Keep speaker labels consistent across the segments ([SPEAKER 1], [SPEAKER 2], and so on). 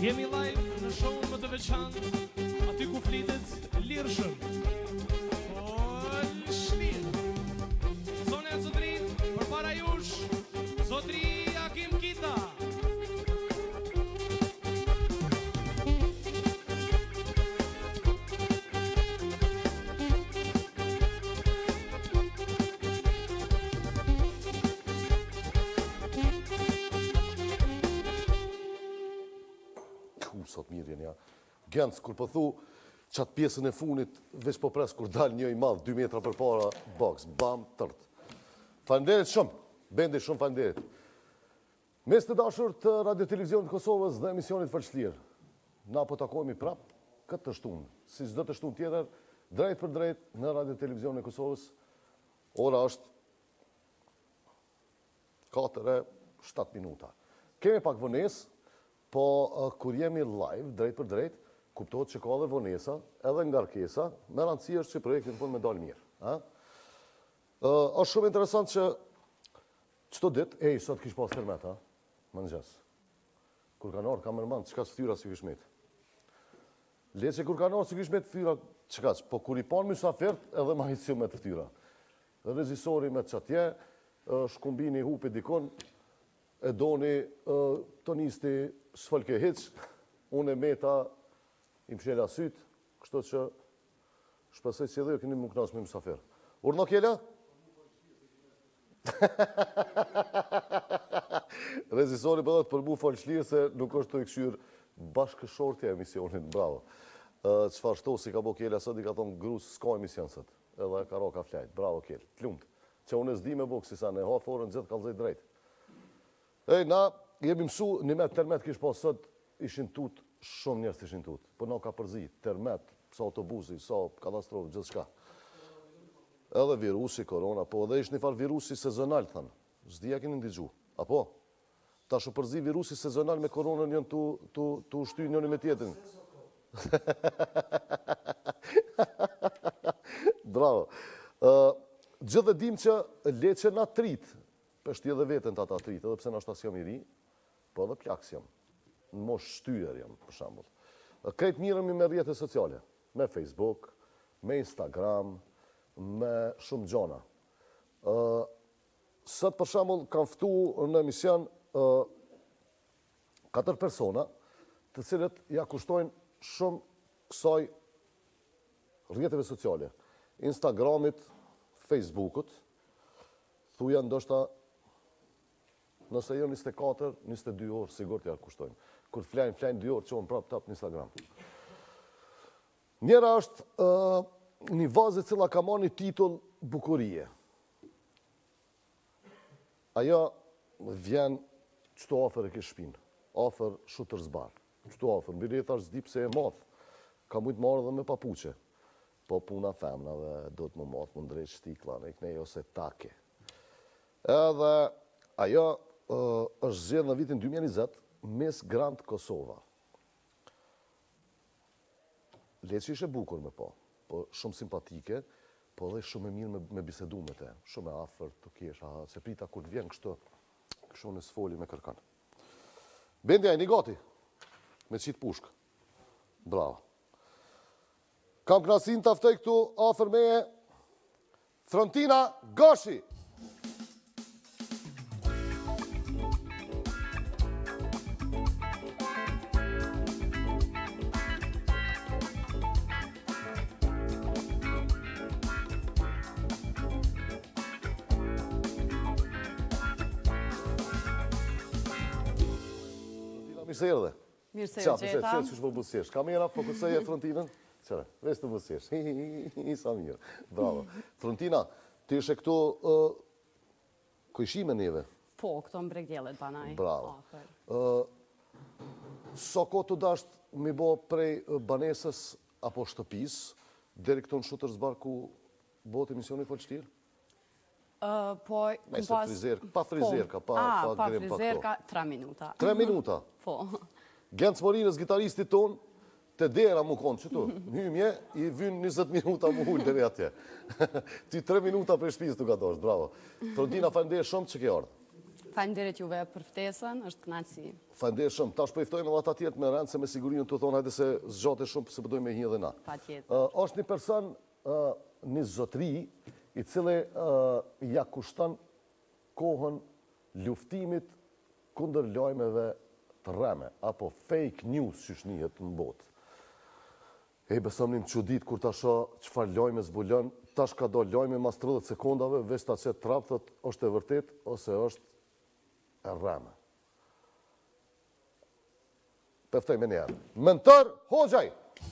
[SPEAKER 1] Jemi live në show më të veçantë, aty ku flitet lirshëm. Lirë. Zonja e zotrin, përpara jush, zotri Akim Kita.
[SPEAKER 2] Sot mirë ja. Gens, kur po thu qatë pjesën e funit, veç po pres kur dal një i madh, 2 metra për para, box, bam, tërt. Falenderit shumë, bendi shumë falenderit. Mes të dashur të Radio Televizionit Kosovës dhe emisionit Falçlir, na po takohemi prap këtë të shtunë, si çdo të shtunë tjetër, drejt për drejt në Radio Televizionin Kosovës. Ora është 4:07 minuta. Kemi pak vonesë, po kur jemi live, drejt për drejt, kuptohet që ka dhe vonesa, edhe ngarkesa, me rëndësi është që projekti në fund me dalë mirë. Është shumë interesant që qëto dit, sot kish pas termet, më nëgjes. Kur kanë orë kamerman, qëka së fyra si kishmet? Le që kur kanë orë si kishmet fyra, qëka që? Po kur i panë mysafert, edhe ma hisio me të fyra. Regjisori me qatje, shkumbini hupi dikon, e doni tonisti s'falke hiq, unë e meta i mshela syt, kështu që shpesej që edhe jo këni më knash me mësafer. Urno kjela? Regjisori përdo të përbu falçlirë se nuk është të i këshyrë bashkëshortja emisionin, bravo. Qëfar shtosi ka bo kjela sot, i ka thonë grus s'ka emision sot, edhe ka ro ka flajt, bravo kjel, t'lumt. Që unë e zdi me bo kësi sa ne hafë orën gjithë kalzej drejt. Na jemi mësu, një me termet kish pas sot, ishin tut, shumë njerës të ishin tut. Po na ka përzi, termet, sa autobusi, sa katastrofë, gjithë shka. Edhe virusi, korona, po edhe ish një farë virusi sezonal, thënë. Zdia keni ndigju, apo? Ta shu përzi virusi sezonal me koronën jënë të ushty njëni me tjetën. Bravo. Gjithë dhe dim që le që na tritë, pështi edhe vetën të ata tritë, edhe pse në ashtas jam i ri, po edhe plaks jam. Në mosh shtyër jam, për shambull. Krejt mirëmi me rrjetet sociale, me Facebook, me Instagram, me shumë gjona. Sët për shambull kam ftu në emision 4 persona, të cilët ja kushtojnë shumë kësaj rrjeteve sociale. Instagramit, Facebookut, thuja ndoshta nëse jo 24, 22 orë, sigur t'ja kushtojnë. Kur flajnë 2 orë, qonë prapë tap në Instagram. Njëra është një vazë cila ka marrë një titull bukurie. Ajo vjen qëto afer e kështë shpinë, afer shutër zbarë. Qëto afer, mbi rreth është zdi pse e math, ka mujtë marrë dhe me papuqe. Po puna femna dhe do të më math, më ndrejt shtikla, në iknej ose take. Edhe ajo është zgjedhë në vitin 2020 Miss Grand Kosova. Le që ishe bukur me po shumë simpatike, po dhe shumë e mirë me bisedu me te, shumë e afer të kesha, se prita kur vjen kështu në sfoli me kërkan. Bendja, një gati, me qitë pushkë. Bravo. Kam knasin të aftoj këtu afer meje, Frontina Gashi. Mirë se erdhe.
[SPEAKER 3] Mirë se gjeta.
[SPEAKER 2] Qërë që shpo busjesh. Kamera, fokusoj e Frontinën. Qërë, veç të busjesh. Sa mirë. Bravo. Frontina, ti ishe këto kujshime neve?
[SPEAKER 3] Po, këto mbregjellet banaj.
[SPEAKER 2] Bravo. Sa ko të dasht mi bo prej banesës apo shtëpis, deri këto në shutër zbar ku bot emisioni Falçlir?
[SPEAKER 3] Po,
[SPEAKER 2] pa frizerka, pa grem, pa
[SPEAKER 3] frizerka, 3 minuta.
[SPEAKER 2] 3 minuta?
[SPEAKER 3] Po.
[SPEAKER 2] Genc Morinës, gitaristit ton, të dera mu konë, qëtu, hymje, i vynë 20 minuta mu hullë dhe atje. Ty 3 minuta për shpizë të ka doshtë, bravo. Frontina, falenderoj shumë që ke ardhë.
[SPEAKER 3] Faleminderit juve për ftesën, është kënaqësi.
[SPEAKER 2] Faleminderit shumë. Tash po i ftojmë edhe ata tjetër me rënd se me sigurinë të thonë hajde se zgjatet shumë se po dojmë me hi edhe na.
[SPEAKER 3] Patjetër.
[SPEAKER 2] Është një person, një zotëri, i cili ja kushton kohën luftimit kundër lajmeve të rreme, apo fake news, që shnihet në botë. E besom një çudit kur ta shoh çfarë lajme zbulon, tash ka do lajme mas 30 sekondave, veç ta çet trap thot është e vërtet ose është e rreme. Pëftoj me njerë. Mentor Hoxhaj!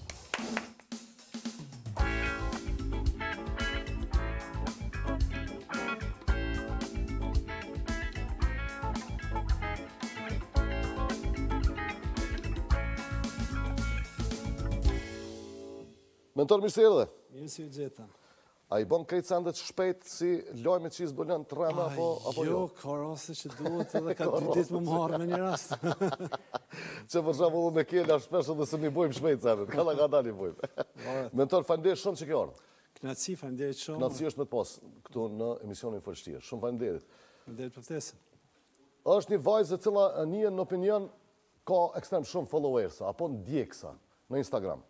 [SPEAKER 2] Mentor, mirë se erdhe.
[SPEAKER 4] Mirë si u gjeta.
[SPEAKER 2] A i bon krejt sandet shpejt si lojme që i zbulon të rreme apo jo?
[SPEAKER 4] Jo, ka raste që duhet edhe ka 2 ditë më marrë me një rast.
[SPEAKER 2] Që për shembull me kella shpesh edhe se mi bojmë shpejt sandet, ka dali bojmë. Mentor, faleminderit shumë që ke ardhur.
[SPEAKER 4] Knaçi, faleminderit shumë.
[SPEAKER 2] Knaçi është me të pas këtu në emisionin Folshtir. Shumë faleminderit.
[SPEAKER 4] Faleminderit për ftesën.
[SPEAKER 2] Është një vajzë e cila njën në opinion ka ekstrem shumë followersa apo ndjeksa në Instagram.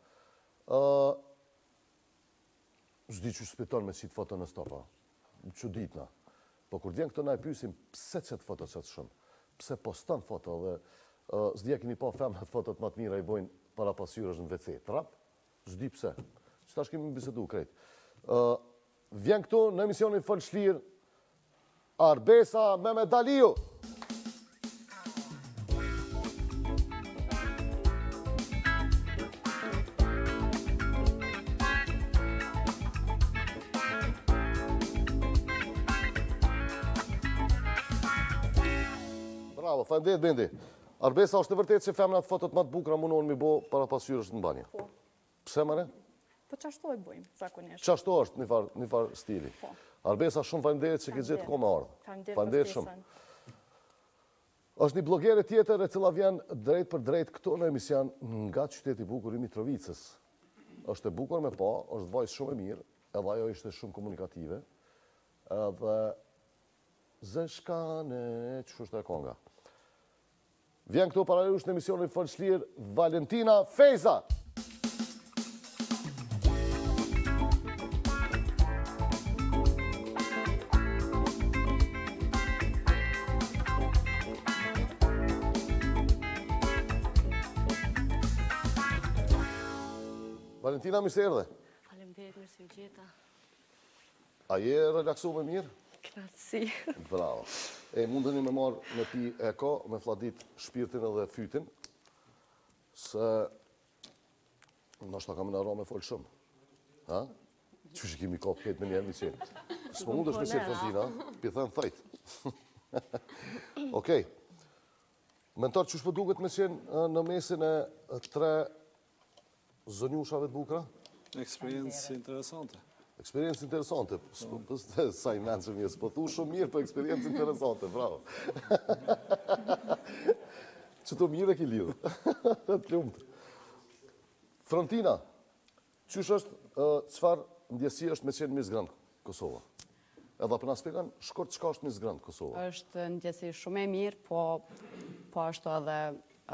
[SPEAKER 2] Zdi që shpiton me qitë foto në stopa, që ditna. Po kur vjen këto na e pysim, pse qëtë foto qëtë shumë? Pse poston foto dhe zdi e kini pa femnat fotot më të mira i bojnë para pasyrësh në WC. Trap? Zdi pse. Që tash kemi bisedu krejt. Vjen këtu në emisionin Folshtir, Arbesa Mehmedaliu. Bravo, faleminderit Bendi. Arbesa, është e vërtetë që femnat fotot më të bukura mundohen mi bo para pasyrësh në banje?
[SPEAKER 5] Po.
[SPEAKER 2] Pse mëre?
[SPEAKER 5] Po qashtu e bëjmë, zakonisht.
[SPEAKER 2] Qashtu është një farë stili.
[SPEAKER 5] Po.
[SPEAKER 2] Arbesa, shumë faleminderit që ke gjetë kohë me ardhur.
[SPEAKER 5] Faleminderit për ftesën.
[SPEAKER 2] Është një blogere tjetër e cila vjen drejt për drejt këtu në emision nga qyteti bukur i Mitrovicës. Është e bukur me pa, është vajzë shumë e mirë, edhe ajo ishte shumë komunikative, edhe zeshkane, që është e konga. Vjen këtu para jush në emisionin Folshtir, Valentina Fejza. Valentina, mirë se erdhe.
[SPEAKER 6] Faleminderit, mirë se u gjeta.
[SPEAKER 2] A je relaksu me mirë?
[SPEAKER 6] Knatësi.
[SPEAKER 2] Bravo. E mundeni me marë me pi eko, me fladit shpirtin edhe fytin, se nështë ta kam në arome folë shumë. Ha? Që që kemi kopë këtë me njerë mi qenë. S'po mund është me qenë Valentina, pi thënë thajt. Okej. Mentor, që shpo duket me qenë në mesin e 3 zonjushave të bukra?
[SPEAKER 4] Eksperiencë interesante.
[SPEAKER 2] Eksperiencë interesante. Sa i menë që mirë, s'po thu shumë mirë, po eksperiencë interesante, bravo. Që të mirë e ki lidhë. Të lumtë. Frontina, qysh është, qëfar ndjesi është me qenë Miss Grand Kosova? Edhe për nga spekan, shkort qka është Miss Grand Kosova?
[SPEAKER 3] Është ndjesi shumë e mirë, po është edhe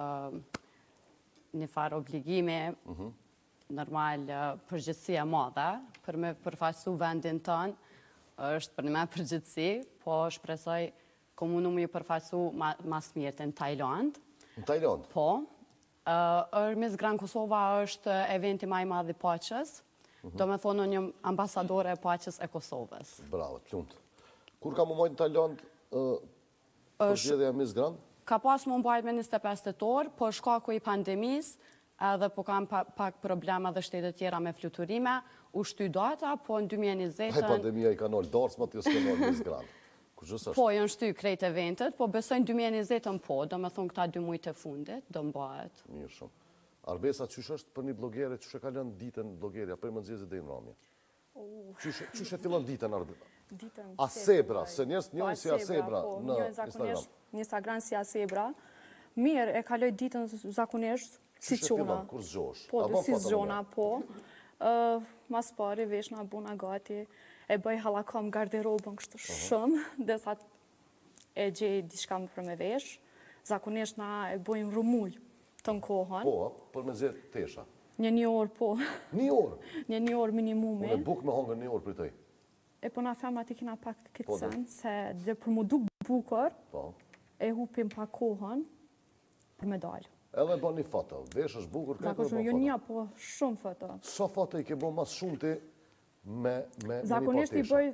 [SPEAKER 3] një farë obligimi, normal përgjithësia madhe, për me përfaqësu vendin tënë, është për një me përgjithësi, po shpresoj komunum ju përfaqësu mas mirë në Tajland.
[SPEAKER 2] Në Tajland?
[SPEAKER 3] Po. Miss Grand Kosova është eventi maj madh i paqes, do me thonë një ambasadore e paqes e Kosovës.
[SPEAKER 2] Bravo, të lumtë. Kur ka më mojtë në Tajland përgjedhja Miss Grand?
[SPEAKER 3] Ka pas më mbajt me 25 tetor, po shkaku i pandemisë, edhe po kam pak problema dhe shtetet tjera me fluturime, u shty data, po në 2020...
[SPEAKER 2] Haj, pandemia i ka nërë darës, ma t'jo s'ke nërë Miss Grand.
[SPEAKER 3] Po, janë shty krejt eventet, po besojnë 2020 po, do me thonë këta 2 mujtë e fundit, do mbajt.
[SPEAKER 2] Mirë shumë. Arbesa, qysh është për një blogere, qysh e ka lënë ditën blogerja, për i mëndzjezit dhe i në ramje? Qysh e fillon ditën, Arbesa? Asebra, se njës njën si Asebra në Instagram.
[SPEAKER 5] Në Instagram si Asebra. Mirë, e kaloj ditën zakonisht, si qona.
[SPEAKER 2] Kur zgjosh?
[SPEAKER 5] Po, si zgjona, po. Mas pari, veshna, buna gati, e bëj halakom garderobën kështë shumë, desat e gjej diçka më për me vesh. Zakonisht na e bojmë rumuj të në kohën.
[SPEAKER 2] Po, për me zirë tesha.
[SPEAKER 5] Një orë, po.
[SPEAKER 2] Një orë?
[SPEAKER 5] Një orë minimumi.
[SPEAKER 2] Unë e buk me hongër një orë për tëj.
[SPEAKER 5] E po na femrat i kena pak këtë
[SPEAKER 2] Po,
[SPEAKER 5] sen, se dhe për mu duk bukur,
[SPEAKER 2] Po.
[SPEAKER 5] e hupim pa kohën për me dalë.
[SPEAKER 2] Edhe bo një foto, vesh është bukur, këtë
[SPEAKER 5] Zakonisht jo një, po shumë foto.
[SPEAKER 2] Sa foto i ke bo mas shumë ti me një
[SPEAKER 5] Zakonisht i
[SPEAKER 2] tesha?
[SPEAKER 5] bëj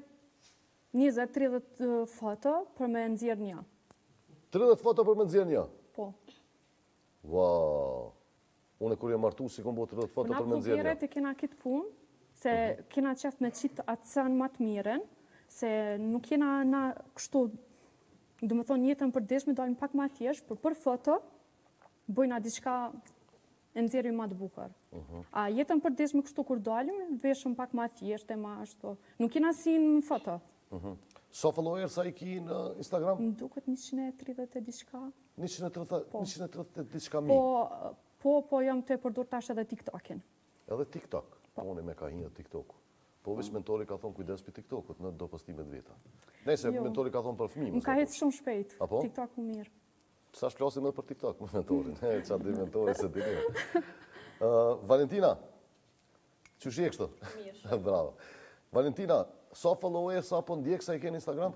[SPEAKER 5] 20-30 foto për me nxjerr një.
[SPEAKER 2] 30 foto për me nëzirë një?
[SPEAKER 5] Po.
[SPEAKER 2] Wow. Unë e kur jam martu, si kom bo 30 foto
[SPEAKER 5] Na
[SPEAKER 2] për me nëzirë një?
[SPEAKER 5] pogeret e kena kitë punë, se kena qef me qitë atë sen më të miren, se nuk kena na kështu, du me thonë jetën për deshme, dalim pak ma thjesht, për foto, bojna diçka e nxjerrim ma të bukur. A jetën për deshme kështu kur dalim, veshëm pak ma thjesht e ma ashtu. Nuk kena si në foto.
[SPEAKER 2] Sa follower sa i ki në Instagram?
[SPEAKER 5] Më duket 130 e diçka.
[SPEAKER 2] 130 e diçka mi.
[SPEAKER 5] Po jam të përdur tash edhe TikTokin.
[SPEAKER 2] Edhe TikTok. Unë me ka hinë TikTok. Po veç mentori ka thonë kujdes për TikTokut në do postimet veta. Nese, mentori ka thonë për fëmijë.
[SPEAKER 5] Më ka hetë shumë shpejt.
[SPEAKER 2] Apo?
[SPEAKER 5] TikTok më mirë.
[SPEAKER 2] Sa shplasim edhe për TikTok me mentorin. Qa di mentori se dini. Valentina, që shi e kështu? Mirë. Bravo. Valentina, sa follower, sa po ndjek sa i ke në Instagram?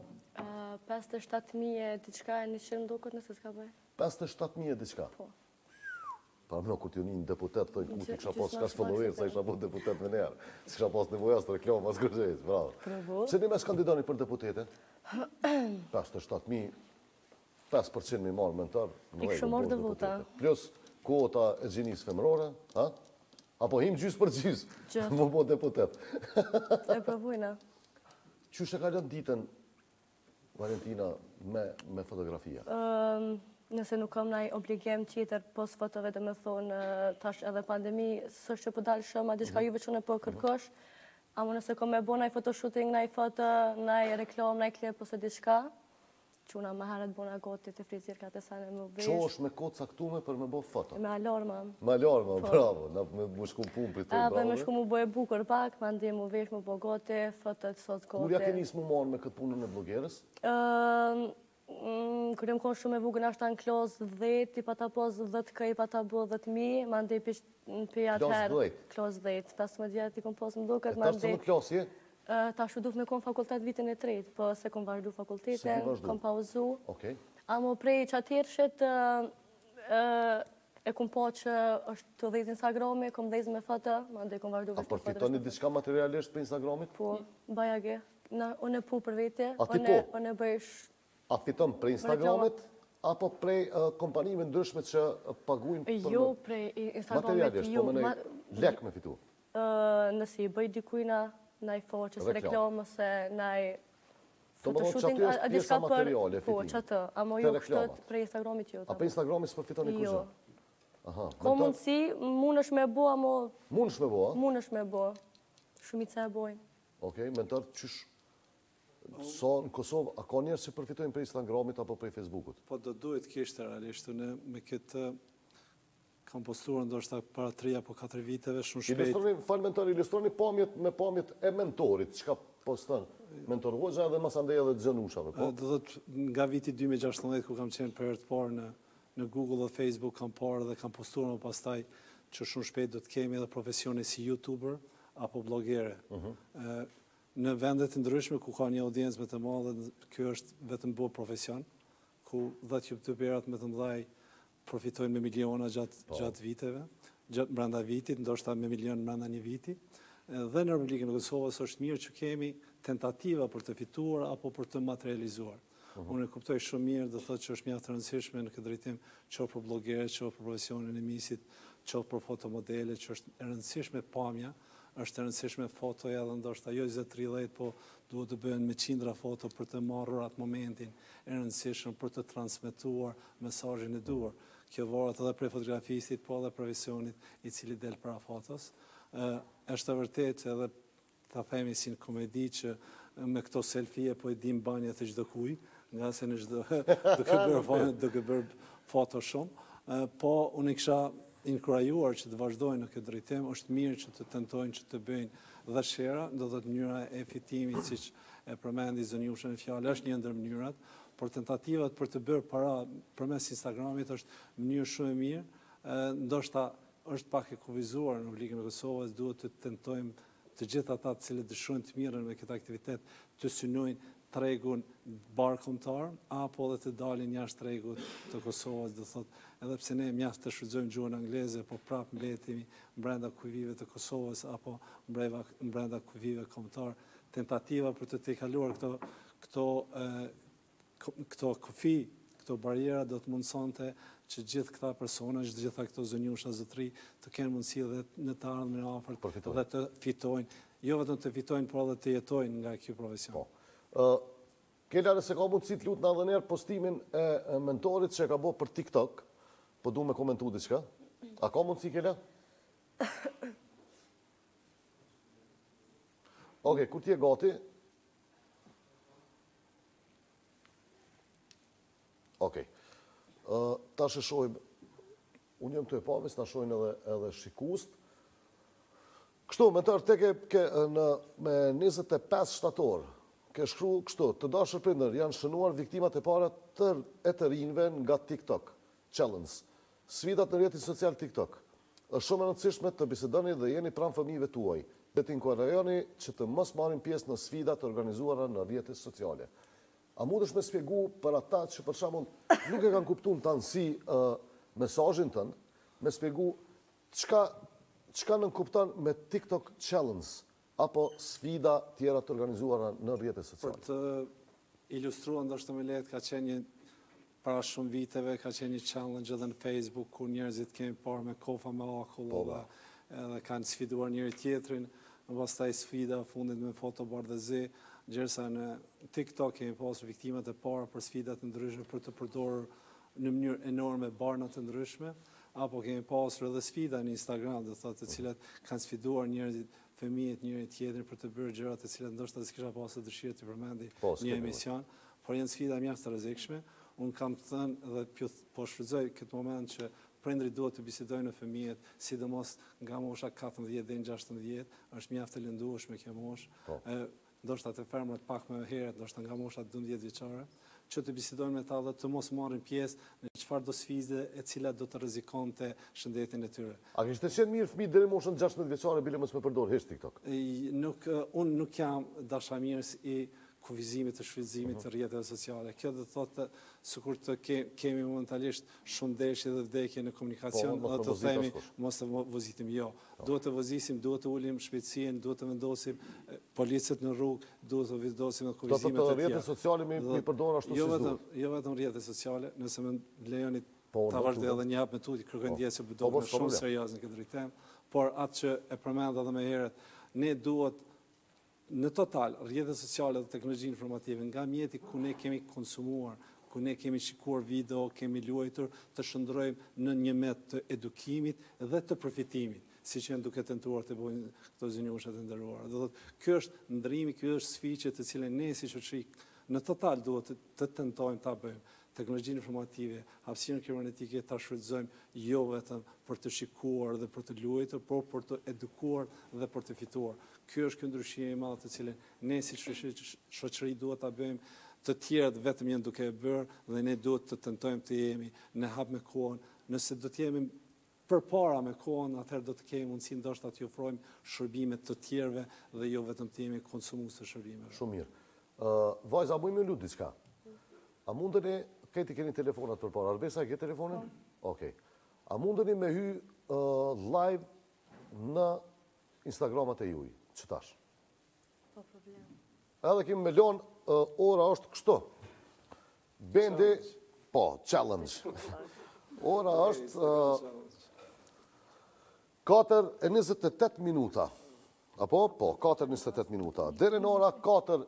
[SPEAKER 6] 57.000 e diçka e 100 duket nëse s'ka bëj.
[SPEAKER 2] 57.000 e diçka?
[SPEAKER 6] Po.
[SPEAKER 2] Pa më kur t'ju një deputet, thoi ku t'i kisha pas
[SPEAKER 6] Gjysma
[SPEAKER 2] shkash follower, sa isha po deputet me njerë. S'kisha pas nevoja së të reklama mas kërgjejt, bravo.
[SPEAKER 6] Bravo.
[SPEAKER 2] Se një mes kandidoni për deputetin? 57.000, 5% mi marë mentar.
[SPEAKER 6] I kështu marrë dhe vota.
[SPEAKER 2] Plus kuota e gjinis femërore, ha? Apo him gjys për gjys, më po deputet.
[SPEAKER 6] E provojna.
[SPEAKER 2] Qysh e ka lënë ditën, Valentina, me fotografia?
[SPEAKER 6] Nëse nuk kam naj obligim tjetër pos fotove dhe me thonë tash edhe pandemi, së që po dalë shumë, a diçka juve që në po kërkosh, amo nëse kom me bo naj photoshooting, naj foto, naj reklam, naj klip, ose diçka, quna më herët bona goti të frizirka të sane më vesh.
[SPEAKER 2] Qo është me kodë saktume për me bo foto?
[SPEAKER 6] Me alarma.
[SPEAKER 2] Me alarma, bravo, me më shku punë për të bravo.
[SPEAKER 6] Edhe me shku mu bëje bukur pak, ma ndi mu vesh, mu bo goti, foto të sot goti.
[SPEAKER 2] Kur ja ke nisë mu marë me këtë punën e blogerës?
[SPEAKER 6] Kër jem konë shumë e vugën ashtë në klos 10, i pa ta pos 10k, i pa ta bo 10.000, ma ndi për atëherë. Klos 10, 15 vjetë i kom pos më duket, ma ndi.
[SPEAKER 2] E të klos je?
[SPEAKER 6] Ta shu duf me konë fakultet vitin e tretë, po se kom vazhdu fakultetin, kom pauzu. Amo prej që atërshit e kom po që është të dhejtë Instagrami, kom dhejtë me foto, ma ndi kom vazhdu
[SPEAKER 2] A përfitoni diçka materialisht për Instagramit?
[SPEAKER 6] Po, bajage. Unë e pu për vete,
[SPEAKER 2] A ti po?
[SPEAKER 6] unë e bëjsh.
[SPEAKER 2] A fiton prej Instagramit, apo prej kompanive ndryshme që paguin për
[SPEAKER 6] Jo, prej Instagramit,
[SPEAKER 2] materialisht, po me nej lek me fitu?
[SPEAKER 6] Nësi i bëj dikujna, naj foqës, reklam, ose naj
[SPEAKER 2] Do më thonë që
[SPEAKER 6] photoshooting,
[SPEAKER 2] aty është pjesa materiale,
[SPEAKER 6] Po,
[SPEAKER 2] fitim.
[SPEAKER 6] që atë, amo jo kështët prej Instagramit jo.
[SPEAKER 2] A për Instagramit s'për fitoni kur
[SPEAKER 6] Jo.
[SPEAKER 2] Aha.
[SPEAKER 6] Ko mundësi, mund është me bo, amo
[SPEAKER 2] Mund është me bo, a?
[SPEAKER 6] mund është me bo. Shumica e bojnë.
[SPEAKER 2] Okej, mentar qysh... Sa në Kosovë, a ka njerë që përfitojnë prej Instagramit apo prej Facebookut?
[SPEAKER 4] Po do duhet kishtë realisht, unë me këtë kam postuar ndoshta para 3 apo 4 viteve, shumë shpejt.
[SPEAKER 2] Ilustroni, falë mentor, ilustroni pamjet me pamjet e mentorit, që ka postën mentor Hoxha edhe masandej edhe Xhenushave, po?
[SPEAKER 4] Do thot nga viti 2016 ku kam qenë për herë të parë në Google dhe Facebook kam parë dhe kam postuar më pastaj që shumë shpejt do të kemi edhe profesione si YouTuber apo blogere. Në vendet të ndryshme ku ka një audiencë më të madhe, kjo është vetëm bo profesion, ku 10 youtuberat më të mëdhaj profitojnë me miliona gjatë viteve, brenda vitit, ndoshta me milion brenda një viti. Dhe në Republikën e Kosovës është mirë që kemi tentativa për të fituar apo për të materializuar. Unë e kuptoj shumë mirë dhe thotë që është mjaft të rëndësishme në këtë drejtim, qoftë për blogere, qoftë për profesionin e misit, qoftë për fotomodele, që është e rëndësishme pamja, është e rëndësishme fotoja dhe ndoshta jo 20-30, po duhet të bëhen me qindra foto për të marrur atë momentin e rëndësishëm për të transmetuar mesazhin e duhur. Kjo varet edhe prej fotografistit, po edhe profesionit i cili del para fotos. Është e vërtetë edhe ta themi si në komedi që me këto selfie po i dim banjat e çdo kuj, nga se në çdo duke bërë foto shumë, po unë kisha inkurajuar që të vazhdojnë në këtë drejtim, është mirë që të tentojnë që të bëjnë dhe shera, do të mënyra e fitimit, siç e përmendi zënjushën e fjalë, është një ndër mënyrat, por tentativat për të bërë para përmes Instagramit është mënyrë shumë e mirë, ndoshta është pak e kufizuar në Ligën e Kosovës, duhet të tentojmë të gjithë ata të cilët dëshirojnë të mirën me këtë aktivitet të synojnë tregun barkombëtar apo edhe të dalin jashtë tregut të Kosovës, do thotë, edhe pse ne mjaft të shfrytëzojmë gjuhën angleze, po prapë mbetemi brenda kufive të Kosovës apo brenda kufive kombëtar, tentativa për të tejkaluar këto kufi, këto barjera do të mundsonte që gjithë këta persona, gjitha këto zënjusha zotëri të kenë mundësi dhe në të ardhmen e afërt dhe të fitojnë, jo vetëm të fitojnë, por edhe të jetojnë nga ky profesion.
[SPEAKER 2] Kela, nëse ka mundësi të lutë në edhe njerë postimin e mentorit që ka bo për TikTok, po du me komentu diçka. A ka mundësi, Kela? Oke, kur ti e gati? Okej. Ta shëshojmë, unë jam të e pavis, ta shojnë edhe shikust. Kështu, me tërë ke me 25 shtator, ke shkru kështu, të dashur prindër, janë shënuar viktimat e para e të rinjve nga TikTok Challenge, sfidat në rrjetin social TikTok. Është shumë e rëndësishme të bisedoni dhe jeni pranë fëmijëve tuaj, dhe të inkurajoni që të mos marrin pjesë në sfidat të organizuara në rrjetet sociale. A mundesh me spjegu për ata që për shembull nuk e kanë kuptuar të anësi mesazhin tënd, me spjegu çka nënkupton me TikTok Challenge apo sfida tjera të organizuara në rrjetet sociale?
[SPEAKER 4] Për të ilustruar ndoshta më lehtë, ka qenë para shumë viteve, ka qenë një challenge edhe në Facebook ku njerëzit kemi parë me kofa me akull edhe kanë sfiduar njëri tjetrin, në pastaj sfida fundit me fotobardhëzi, gjërsa në TikTok kemi pasur viktimat e para për sfidat të ndryshme për të përdorur në mënyrë enorme barna të ndryshme, apo kemi pasur edhe sfida në Instagram, do thotë, të cilat kanë sfiduar njerëzit, fëmijët njëri tjetrin për të bërë gjëra të cilat ndoshta s'kisha pasur dëshirë të përmendi një emision, por janë sfida mjaft të rrezikshme. Unë kam thënë dhe po shfrytëzoj këtë moment që prindrit duhet të bisedojnë në fëmijët, sidomos nga mosha 14 deri në 16, është mjaft e lëndueshme kjo moshë. Ndoshta të fermrat pak më herët, ndoshta nga mosha 12 vjeçare, që të bisedojnë me ta dhe të mos marrin pjesë në çfarëdo sfide e cila do të rrezikonte shëndetin e tyre.
[SPEAKER 2] A kishte qenë mirë fëmijë deri moshën 16 vjeçare bile mos më përdor hiç TikTok?
[SPEAKER 4] Unë nuk jam dashamirës i kufizimit të shfrytëzimit të rrjeteve sociale. Kjo do të thotë sikur të kemi momentalisht shumë deshje dhe vdekje në komunikacion, dhe të themi mos të vozitim, jo. Duhet të vozisim, duhet të ulim shpejtësinë, duhet të vendosim policët në rrugë, duhet të vendosim në kufizimet e tjera.
[SPEAKER 2] Do të rrjetet sociale mi përdor ashtu si duhet.
[SPEAKER 4] Jo vetëm rrjetet sociale, nëse më lejoni ta vazhdoj edhe një hap me tutje, kërkoj ndjesë që bëdohet shumë serioz në këtë drejtim, por atë që e përmenda edhe më herët, ne duhet në total, rrjetet sociale dhe teknologji informative, nga mjeti ku ne kemi konsumuar, ku ne kemi shikuar video, kemi luajtur, të shndrojmë në një met të edukimit dhe të përfitimit, si që janë duke tentuar të bojnë këto zënjushat e nderuara. Kjo është ndrimi, kjo është sfiqe të cilën ne si shoqëri në total duhet të tentojmë ta bëjmë. Teknologjinë informative, hapësirën kibernetike ta shfrytëzojmë jo vetëm për të shikuar dhe për të luajtur, por për të edukuar dhe për të fituar. Ky është ky ndryshim i madh të cilin ne si shoqëri duhet ta bëjmë, të tjerët vetëm janë duke e bërë dhe ne duhet të tentojmë të jemi në hap me kohën. Nëse do të jemi përpara me kohën, atëherë do të kemi mundësi ndoshta të ofrojmë shërbime të tjerëve dhe jo vetëm të jemi konsumues të shërbimeve.
[SPEAKER 2] Shumë mirë. Vajza, mujmë lut diçka. A mundeni, këti keni telefonat për para. Arbesa, e ke telefonin? Okej. A mundeni me hy live në Instagramat e juj? Që tash?
[SPEAKER 6] Po problem.
[SPEAKER 2] Edhe kemi me lonë, ora është kështu. Bendi, po, challenge. Ora është 4:28 minuta. Apo? Po, 4:28 minuta. Deri në ora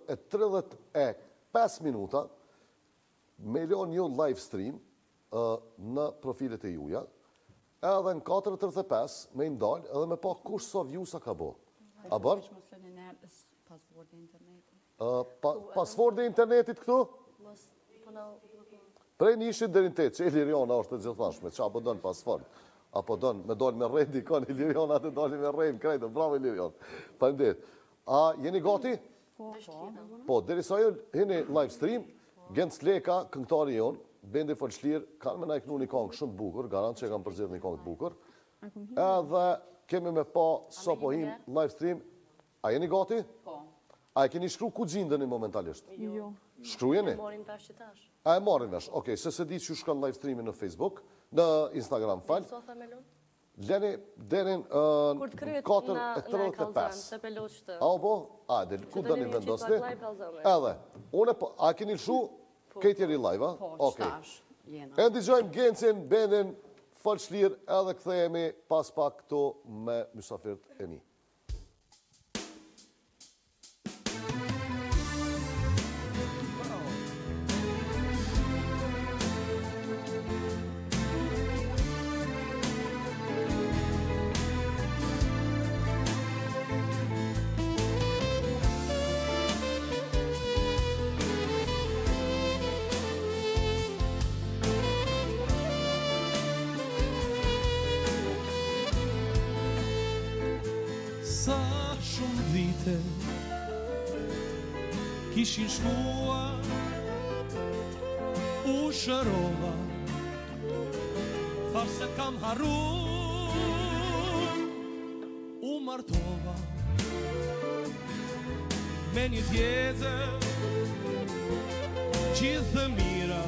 [SPEAKER 2] 4:35 minuta, me lonë një live stream në profilet e juja, edhe në 4:35 me ndalë edhe me pa kush sa vjusa ka bo. A bërë? Pasfordi internetit këtu? Prej njëshin dherin të që Iliriona është të gjithashme, që apo dënë pasford, apo dënë me dojnë me rejnë dikon, Iliriona të dojnë me rejnë krejtë, bravo Ilirion. Përndet. A jeni gati? Po, deri sa ju jeni live stream, Genc Leka, këngëtari jonë, bendi Folçlir, kanë me na iknu një kongë shumë bukur, garant që e kam përzirë një kongë bukur. Edhe kemi me pa sa po him live stream. A jeni gati?
[SPEAKER 3] Po.
[SPEAKER 2] A e keni shkru ku gjindeni momentalisht?
[SPEAKER 5] Jo.
[SPEAKER 2] Shkrujeni?
[SPEAKER 6] Morim tash që tash.
[SPEAKER 2] A e marrin vesh? Okej, se di që shkon live streamin në Facebook, në Instagram,
[SPEAKER 6] Sofa me lunë?
[SPEAKER 2] Leni derin
[SPEAKER 6] Kur të kryet na e kalzën,
[SPEAKER 2] 4:35.
[SPEAKER 6] se peloqtë.
[SPEAKER 2] A po? A, del ku do një vendosni? Edhe, une, a keni lëshu kejtjeri live, a?
[SPEAKER 3] Po,
[SPEAKER 2] Okej.
[SPEAKER 3] qtash, jena.
[SPEAKER 2] E ndigjojmë Gencin, bendin, Folçlir, edhe kthehemi pas pak këto me mysafirt e mi.
[SPEAKER 1] Sa shumë vite kishin shkuar, u shërova, thash se kam harru, u martova me një tjetër, gjithë mira,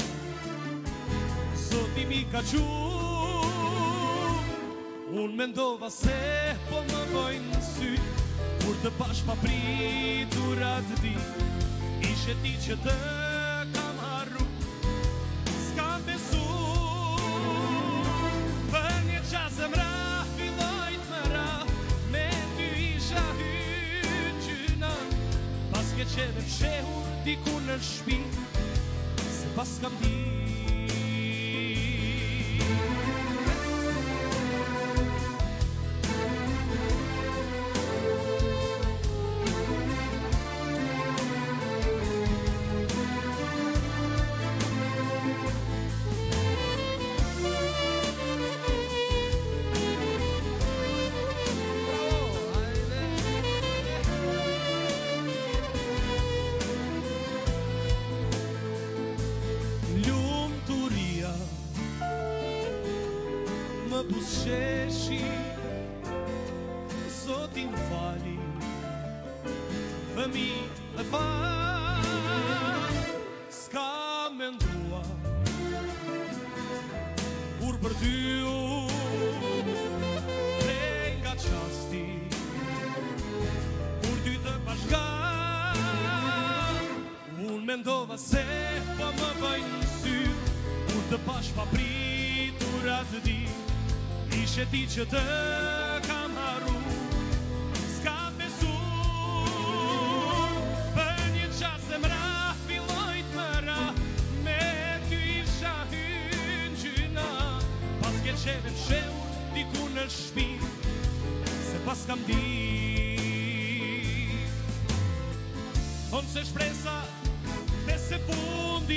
[SPEAKER 1] Zoti mi ka qu. Unë mendova se po më bëjnë sy, kur të pash pa pritur atë di, ishe ti që të kam harru, s'kam besu. Për një qas zemra filloj të mëra, me ty isha hyrë gjyna, pas ke qene fshehur diku në shpi, se pas kam di. Më busqeshi, Zoti m'fali, fëmi dhe fal, s'ka mendua, kur për ty prej nga qasti, kur ty të bashka, unë mendova se po më bëjnë sy, kur të pash pa pritur atë di, ishe ti që të kam harru, s'ka besu. Për një qas zemra filloj të mëra, me ty isha hyrë gjyna, pas ke qene fshehur diku në shpi, se pas kam di. Thonë se shpresa dhe se fundi,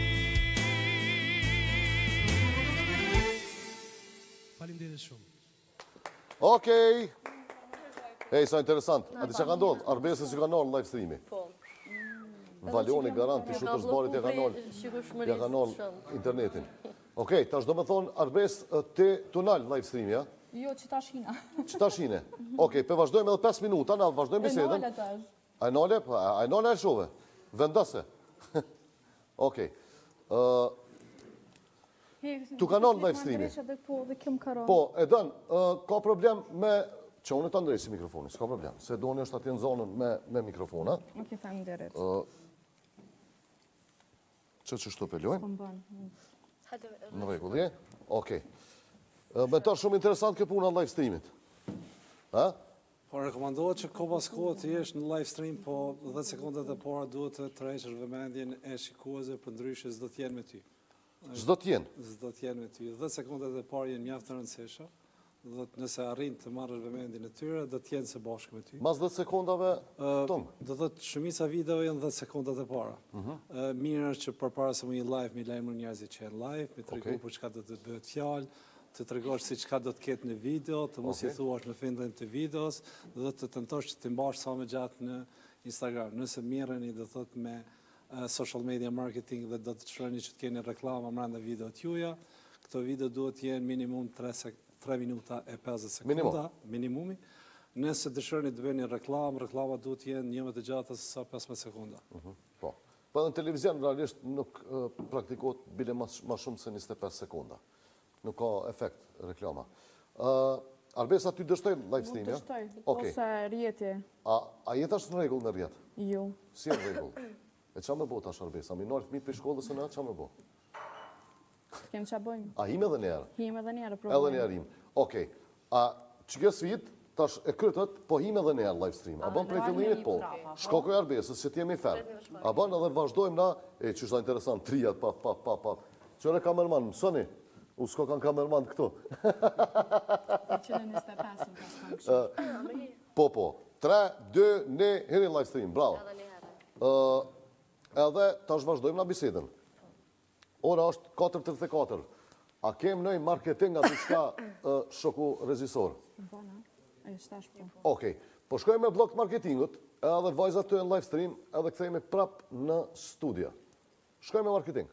[SPEAKER 1] falimderit shumë.
[SPEAKER 2] Okej. Ej, sa interesant. A di që ka ndodhë? Arbesës që ka nërë në live streami.
[SPEAKER 6] Po.
[SPEAKER 2] Valioni garant, të shutër zbarit ja ka nërë internetin. Okej, tash do me thonë, Arbes, ti tunal live streami, ja?
[SPEAKER 5] Jo, që ta shina.
[SPEAKER 2] Që ta shine? Okej, pe vazhdojmë edhe 5 minuta, na vazhdojmë bisedën.
[SPEAKER 5] E nole tash.
[SPEAKER 2] A nole? A nole e shove? Vendase. Okej. Tu kanon live streami. Po, e dënë, ka problem me... Që unë të ndrejsi mikrofoni, s'ka problem. Se doni është ati në zonën me mikrofona.
[SPEAKER 5] Ok, famë derit.
[SPEAKER 2] Që shto pelojnë?
[SPEAKER 5] Po më bënë.
[SPEAKER 2] Në regulli? Okej. Me tërë shumë interesant kjo puna live streamit. Ha?
[SPEAKER 4] Po rekomandohet që ko pas kohë të jesh në live stream, po 10 sekundet e para duhet të tërheqësh vëmendjen e shikuesve, për ndryshe s'do t'jenë me ty.
[SPEAKER 2] S'do t'jenë?
[SPEAKER 4] S'do t'jenë me ty. 10 sekundet e para jenë mjaftë të rëndësishme. Nëse arrin të marrësh vëmendjen e tyre, do t'jenë së bashku me ty.
[SPEAKER 2] Mas 10 sekundave tonë?
[SPEAKER 4] Do të shumica video janë 10 sekundat e para. Mirë është që përpara se mu një live, mi lajmër njerëzit që janë live, mi tregu për çka do të bëhet fjalë, të tregosh si çka do të ketë në video, të mos i thuash në fillim të videos, do të tentosh që të mbash sa më gjatë në Instagram. Nëse mirreni do thotë me social media marketing dhe do të çoni që të keni reklama brenda videot juaja. Këto video duhet të jenë minimum 3 minuta e 50 sekunda, minimumi. Nëse dëshironi të bëni reklama duhet të jenë një më të gjata se sa 15 sekunda.
[SPEAKER 2] Po. Po në televizion realisht nuk praktikohet bile më shumë se 25 sekunda. Nuk ka efekt reklama. Arbesa, ty dështoj live stream, ja?
[SPEAKER 5] Dështoj,
[SPEAKER 2] Okej.
[SPEAKER 5] ose rjetje.
[SPEAKER 2] A jeta është në rregull në rjet?
[SPEAKER 5] Jo.
[SPEAKER 2] Si në rregull? E qa me bo tash Arbesa? Mi nërë fëmijët për shkollës e në qa me bo?
[SPEAKER 5] Kem qa bëjmë.
[SPEAKER 2] A him edhe njerë?
[SPEAKER 5] Him edhe njerë,
[SPEAKER 2] Edhe njerë him. Okej. A që kjo svit, tash e krytët, po him edhe njerë live stream. A ban prej fillimit po? Shkokoj Arbesës, që t'jemi ferë. A ban edhe vazhdojmë na, e që është interesant, trijat, pa. Qëre kamerman, mësoni? U s'ko kanë kamerman këtu.
[SPEAKER 3] 125
[SPEAKER 2] Po. 3, 2, 1, hini live stream, bravo. Edhe tash vazhdojmë na bisedën. Ora është 4:34. A kem nëj marketing nga diçka shoku regjisor?
[SPEAKER 5] Bona, e shtash po.
[SPEAKER 2] Okej. Po shkojmë me blok të marketingut, edhe vajzat të në live stream, edhe kthejme prap në studio. Shkojmë me marketing.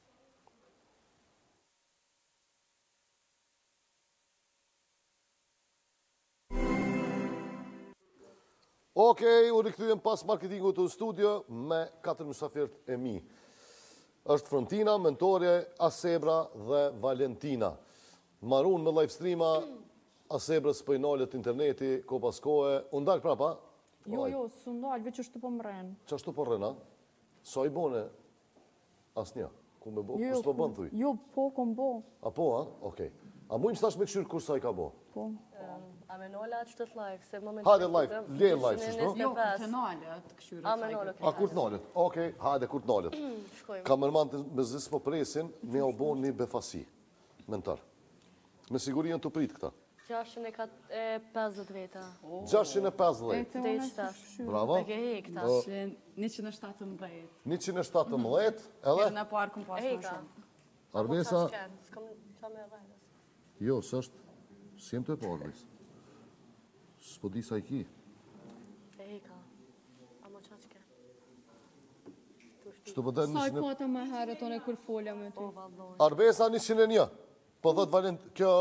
[SPEAKER 2] Okej, u rikthyem pas marketingut të studio me 4 mysafirët e mi. Është Frontina, Mentore, Asebra dhe Valentina. Marun me live streama, Asebrës për i nalët interneti, ko pas kohë, unë dalë prapa?
[SPEAKER 5] Jo, së ndalë, veç është të po më rrenë.
[SPEAKER 2] Qa shtu po rrena? Sa i bone? Asnja. Ku me bo? Kus po bënë thuj?
[SPEAKER 5] Jo, po, kom bo.
[SPEAKER 2] A po, ha? Okej. A mujmë stash me këshyrë kur sa i ka bo?
[SPEAKER 5] Po.
[SPEAKER 6] A me nola atë qëtët live, se moment...
[SPEAKER 2] Hajde live, lejë live, si shto?
[SPEAKER 3] Jo, të nalët, këshyre.
[SPEAKER 6] A me nola,
[SPEAKER 2] A kur të nalët? Okej, hajde kur të nalët.
[SPEAKER 6] shkojmë.
[SPEAKER 2] Kamerman të me zisë po presin, me o bo një befasi. Mentar. Me siguri janë të prit këta.
[SPEAKER 6] 650 veta.
[SPEAKER 2] 650.
[SPEAKER 5] Të unë është shyrë.
[SPEAKER 2] Bravo.
[SPEAKER 6] E ke hek ta.
[SPEAKER 3] 117.
[SPEAKER 2] 117, edhe?
[SPEAKER 3] Në parë këm pasë më
[SPEAKER 6] Heka.
[SPEAKER 3] shumë.
[SPEAKER 2] Arbesa,
[SPEAKER 6] S'kam qa me rrejnës.
[SPEAKER 2] jo, së është, si jem të e po, Arbesa. S'po di sa i ki.
[SPEAKER 6] E heka. A mo qa qke?
[SPEAKER 2] Që të përdojnë
[SPEAKER 5] Sa i pata me herë tonë e kur folja me ty.
[SPEAKER 2] Arbesa 101. Po dhët Valent, kjo...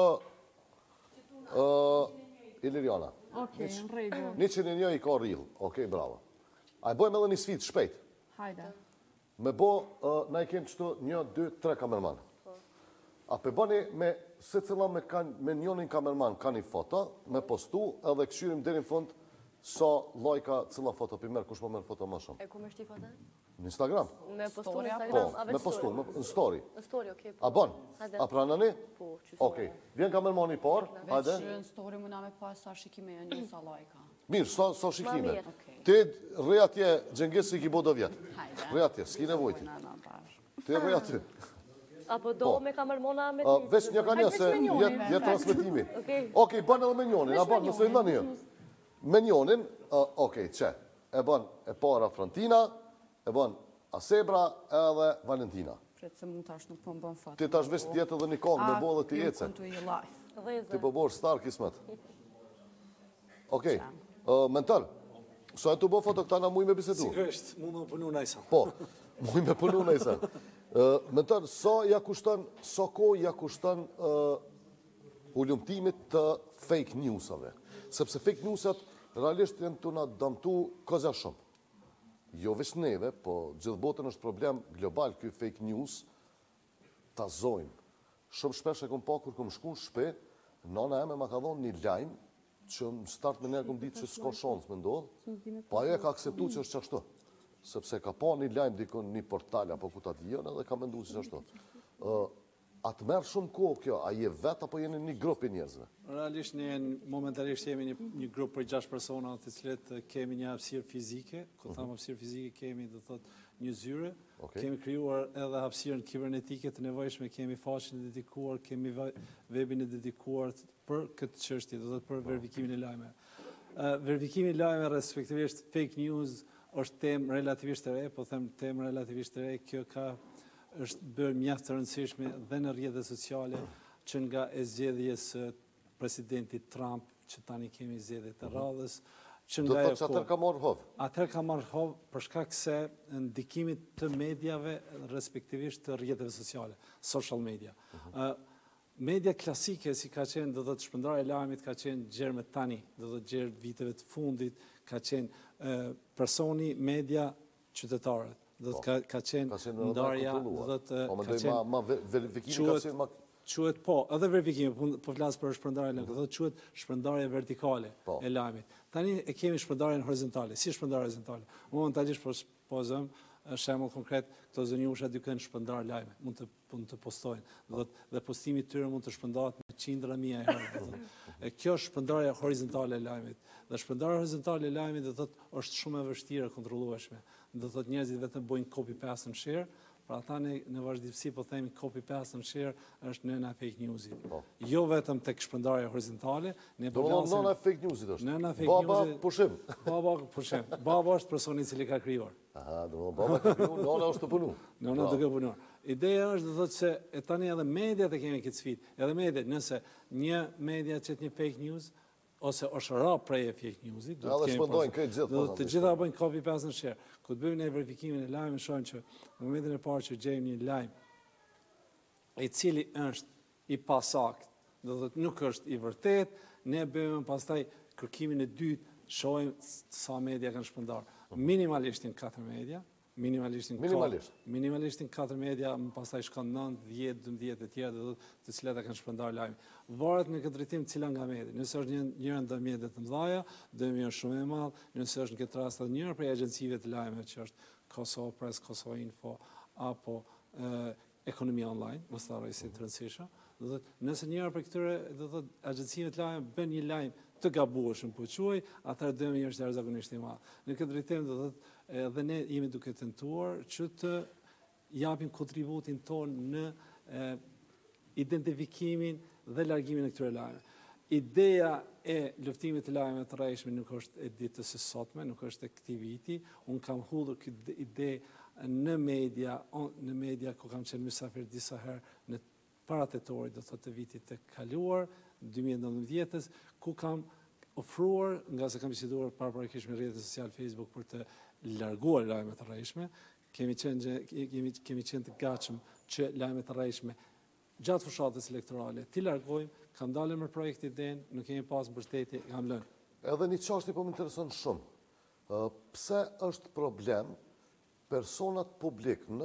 [SPEAKER 2] Iliriana.
[SPEAKER 5] Okej, në rregull.
[SPEAKER 2] 101 i ka ril. Okej, bravo. A i bojmë edhe një sfit, shpejt.
[SPEAKER 5] Hajde.
[SPEAKER 2] Me bo, na i kemë qëtu 1, 2, 3 kamerman. A pe bani me, se cila me njonin kamerman ka një foto, me postu, edhe këshyrim deri në fund, sa lajka cila foto për merë, kush po merë foto ma shumë.
[SPEAKER 6] E ku me shti fote?
[SPEAKER 2] Në Instagram?
[SPEAKER 6] Me postu në
[SPEAKER 2] Po,
[SPEAKER 6] Instagram? A
[SPEAKER 2] me
[SPEAKER 6] veç
[SPEAKER 2] postu,
[SPEAKER 6] story?
[SPEAKER 2] në story.
[SPEAKER 6] Në story, okej.
[SPEAKER 2] A bon?
[SPEAKER 6] Hajde.
[SPEAKER 2] A pranani?
[SPEAKER 6] Po, qësë.
[SPEAKER 2] Okej. Vjen kamermani i parë, hajde.
[SPEAKER 3] Veç në story më na me pas sa shikime e një sa lajka.
[SPEAKER 2] Mirë, sa shikime.
[SPEAKER 6] mirë.
[SPEAKER 2] Ti rrej atje, Gjengesi ki bo do vjetë.
[SPEAKER 3] Hajde.
[SPEAKER 2] Rrej atje, s'ki nevojti.
[SPEAKER 3] Na bash.
[SPEAKER 2] Ti rrej atje.
[SPEAKER 6] Apo do me kamermona me
[SPEAKER 2] Veç një ka një, se jetë transmitimi. Okej, ban edhe me njonin, a ban, nëse i ndani jo. Me njonin, okej, që? E ban e para Frontina, e ban Asebra edhe Valentina.
[SPEAKER 3] Pretë se mund tash nuk po më bën foto.
[SPEAKER 2] Ti tash veç tjetë edhe një kongë me bo dhe ti ece.
[SPEAKER 3] Të i live.
[SPEAKER 2] Ti po borë star kismet. Okej, mental, sa e të bo foto këta na muj me bisedu?
[SPEAKER 4] Sigurisht, mund më punu në isa.
[SPEAKER 2] Po, muj me punu në isa. Mental, sa ja kushton, sa ko ja kushton ullumtimit të fake newsave? Sepse fake newsat realisht janë të na damtu këzja shumë. Jo veç neve, po gjithë botën është problem global kjo fake news ta zojnë. Shumë shpesh e kom pa kur kom shku në shpe, nana eme ma ka dhonë një lajmë që në start me njerë kom ditë që s'ka shansë me ndodhë, pa ajo e ka akseptu që është qashtu. Sepse ka pa një lajmë dikon një portal apo ku ta t'jene dhe ka mendu që qashtu. A të merë shumë kohë kjo, a je vetë apo jeni një grupi njerëzve?
[SPEAKER 4] Realisht ne momentarisht jemi një grup për 6 persona të cilët kemi një hapësirë fizike, ku thamë hapësirë fizike kemi do thot një zyre, kemi krijuar edhe hapësirën kibernetike të nevojshme, kemi faqen e dedikuar, kemi webin e dedikuar për këtë çështje, do thot për verifikimin e lajmeve. Verifikimi i lajmeve respektivisht fake news është temë relativisht e re, po them temë relativisht e re, kjo është bërë mjaft të rëndësishme dhe në rrjetet sociale që nga e zgjedhjes së presidentit Trump, që tani kemi zgjedhje të radhës, që
[SPEAKER 2] Do
[SPEAKER 4] nga
[SPEAKER 2] thotë që atër ka marrë hovë.
[SPEAKER 4] Atëherë ka marrë hovë për shkak se ndikimit të medjave, respektivisht të rrjeteve sociale, social media. Media klasike, si ka qenë, do të shpërndarja e lajmit, ka qenë gjerë me tani, do të gjerë viteve të fundit, ka qenë personi, media, qytetarët. Do të ka qenë ndarja, do të ka qenë...
[SPEAKER 2] Ma verifikimi ka qenë ma...
[SPEAKER 4] Quhet edhe verifikimi, po flas për shpërndarjen e lajmit, do të quhet shpërndarje vertikale e lajmit. Tani e kemi shpërndarjen horizontale. Si shpërndarja horizontale? Momentalisht po zëm shembull konkret, këto zënjusha dykën shpërndar lajme, mund të postojnë, dhe postimi i tyre mund të shpërndahet me qindra mijë herë. Kjo është shpërndarja horizontale e lajmit. Dhe shpërndarja horizontale e lajmit do thotë është shumë e vështirë e kontrollueshme. Do thotë njerëzit vetëm bëjnë copy paste and share. Pra ata në vazhdimsi po themi copy paste and share është nëna fake newsit. Jo vetëm tek shpërndarja horizontale, ne po flasim
[SPEAKER 2] nëna fake newsit është.
[SPEAKER 4] Nëna fake
[SPEAKER 2] baba
[SPEAKER 4] newsit.
[SPEAKER 2] pushim.
[SPEAKER 4] Baba pushim. Baba është personi i cili ka krijuar.
[SPEAKER 2] Aha, baba ka krijuar, nëna është të punu.
[SPEAKER 4] Nëna duke punuar. Ideja është do thotë se e tani edhe mediat e kemi këtë sfidë. Edhe mediat, nëse një media qet një fake news ose është ra prej e fake newsit, do të kemi të gjitha bëjnë copy paste and share. Kur të bëjmë ne verifikimin e lajmit, shohim që në momentin e parë që gjejmë një lajm i cili është i pasakt, do të thotë nuk është i vërtet, ne bëjmë pastaj kërkimin e dytë, shohim sa media kanë shpërndar. Minimalisht 4 media, minimalisht 4 media, më pastaj shkon 9, 10, 12 e tjera të cilat kanë shpërndar lajmin. Varet në këtë drejtim cila nga media. Nëse është njëra ndër mjetet të mëdha, dëmi është shumë i madh, nëse është në këtë rast edhe njëra prej agjencive të lajmeve që është Kosovo Press, Kosovo Info apo Ekonomia Online, mos ta harroj se të rëndësishme. Do thotë, nëse njëra prej këtyre do thotë agjencive të lajmeve bën një lajm të gabueshëm, po quaj, atëherë dëmi është jashtëzakonisht i madh. Në këtë drejtim do thotë edhe ne jemi duke tentuar që të japim kontributin tonë në identifikimin dhe largimin e këtyre lajmeve. Ideja e luftimit të lajmeve të rrejshme nuk është e ditës së sotme, nuk është e këtij viti. Unë kam hudhur këtë ide në media ku kam qenë mysafir disa herë në paratetorit, do thotë të vitit të kaluar, 2019, ku kam ofruar, nga se kam biseduar paraparakisht me rrjetet social Facebook për të larguar lajmet të rrejshme, kemi qenë të gatshëm që lajmet të rrejshme gjatë fushatës elektorale t'i largojmë, kam dalë me projekti den, nuk kemi pas mbështetje, kam lënë.
[SPEAKER 2] Edhe një çështje po më intereson shumë. Pse është problem personat publik në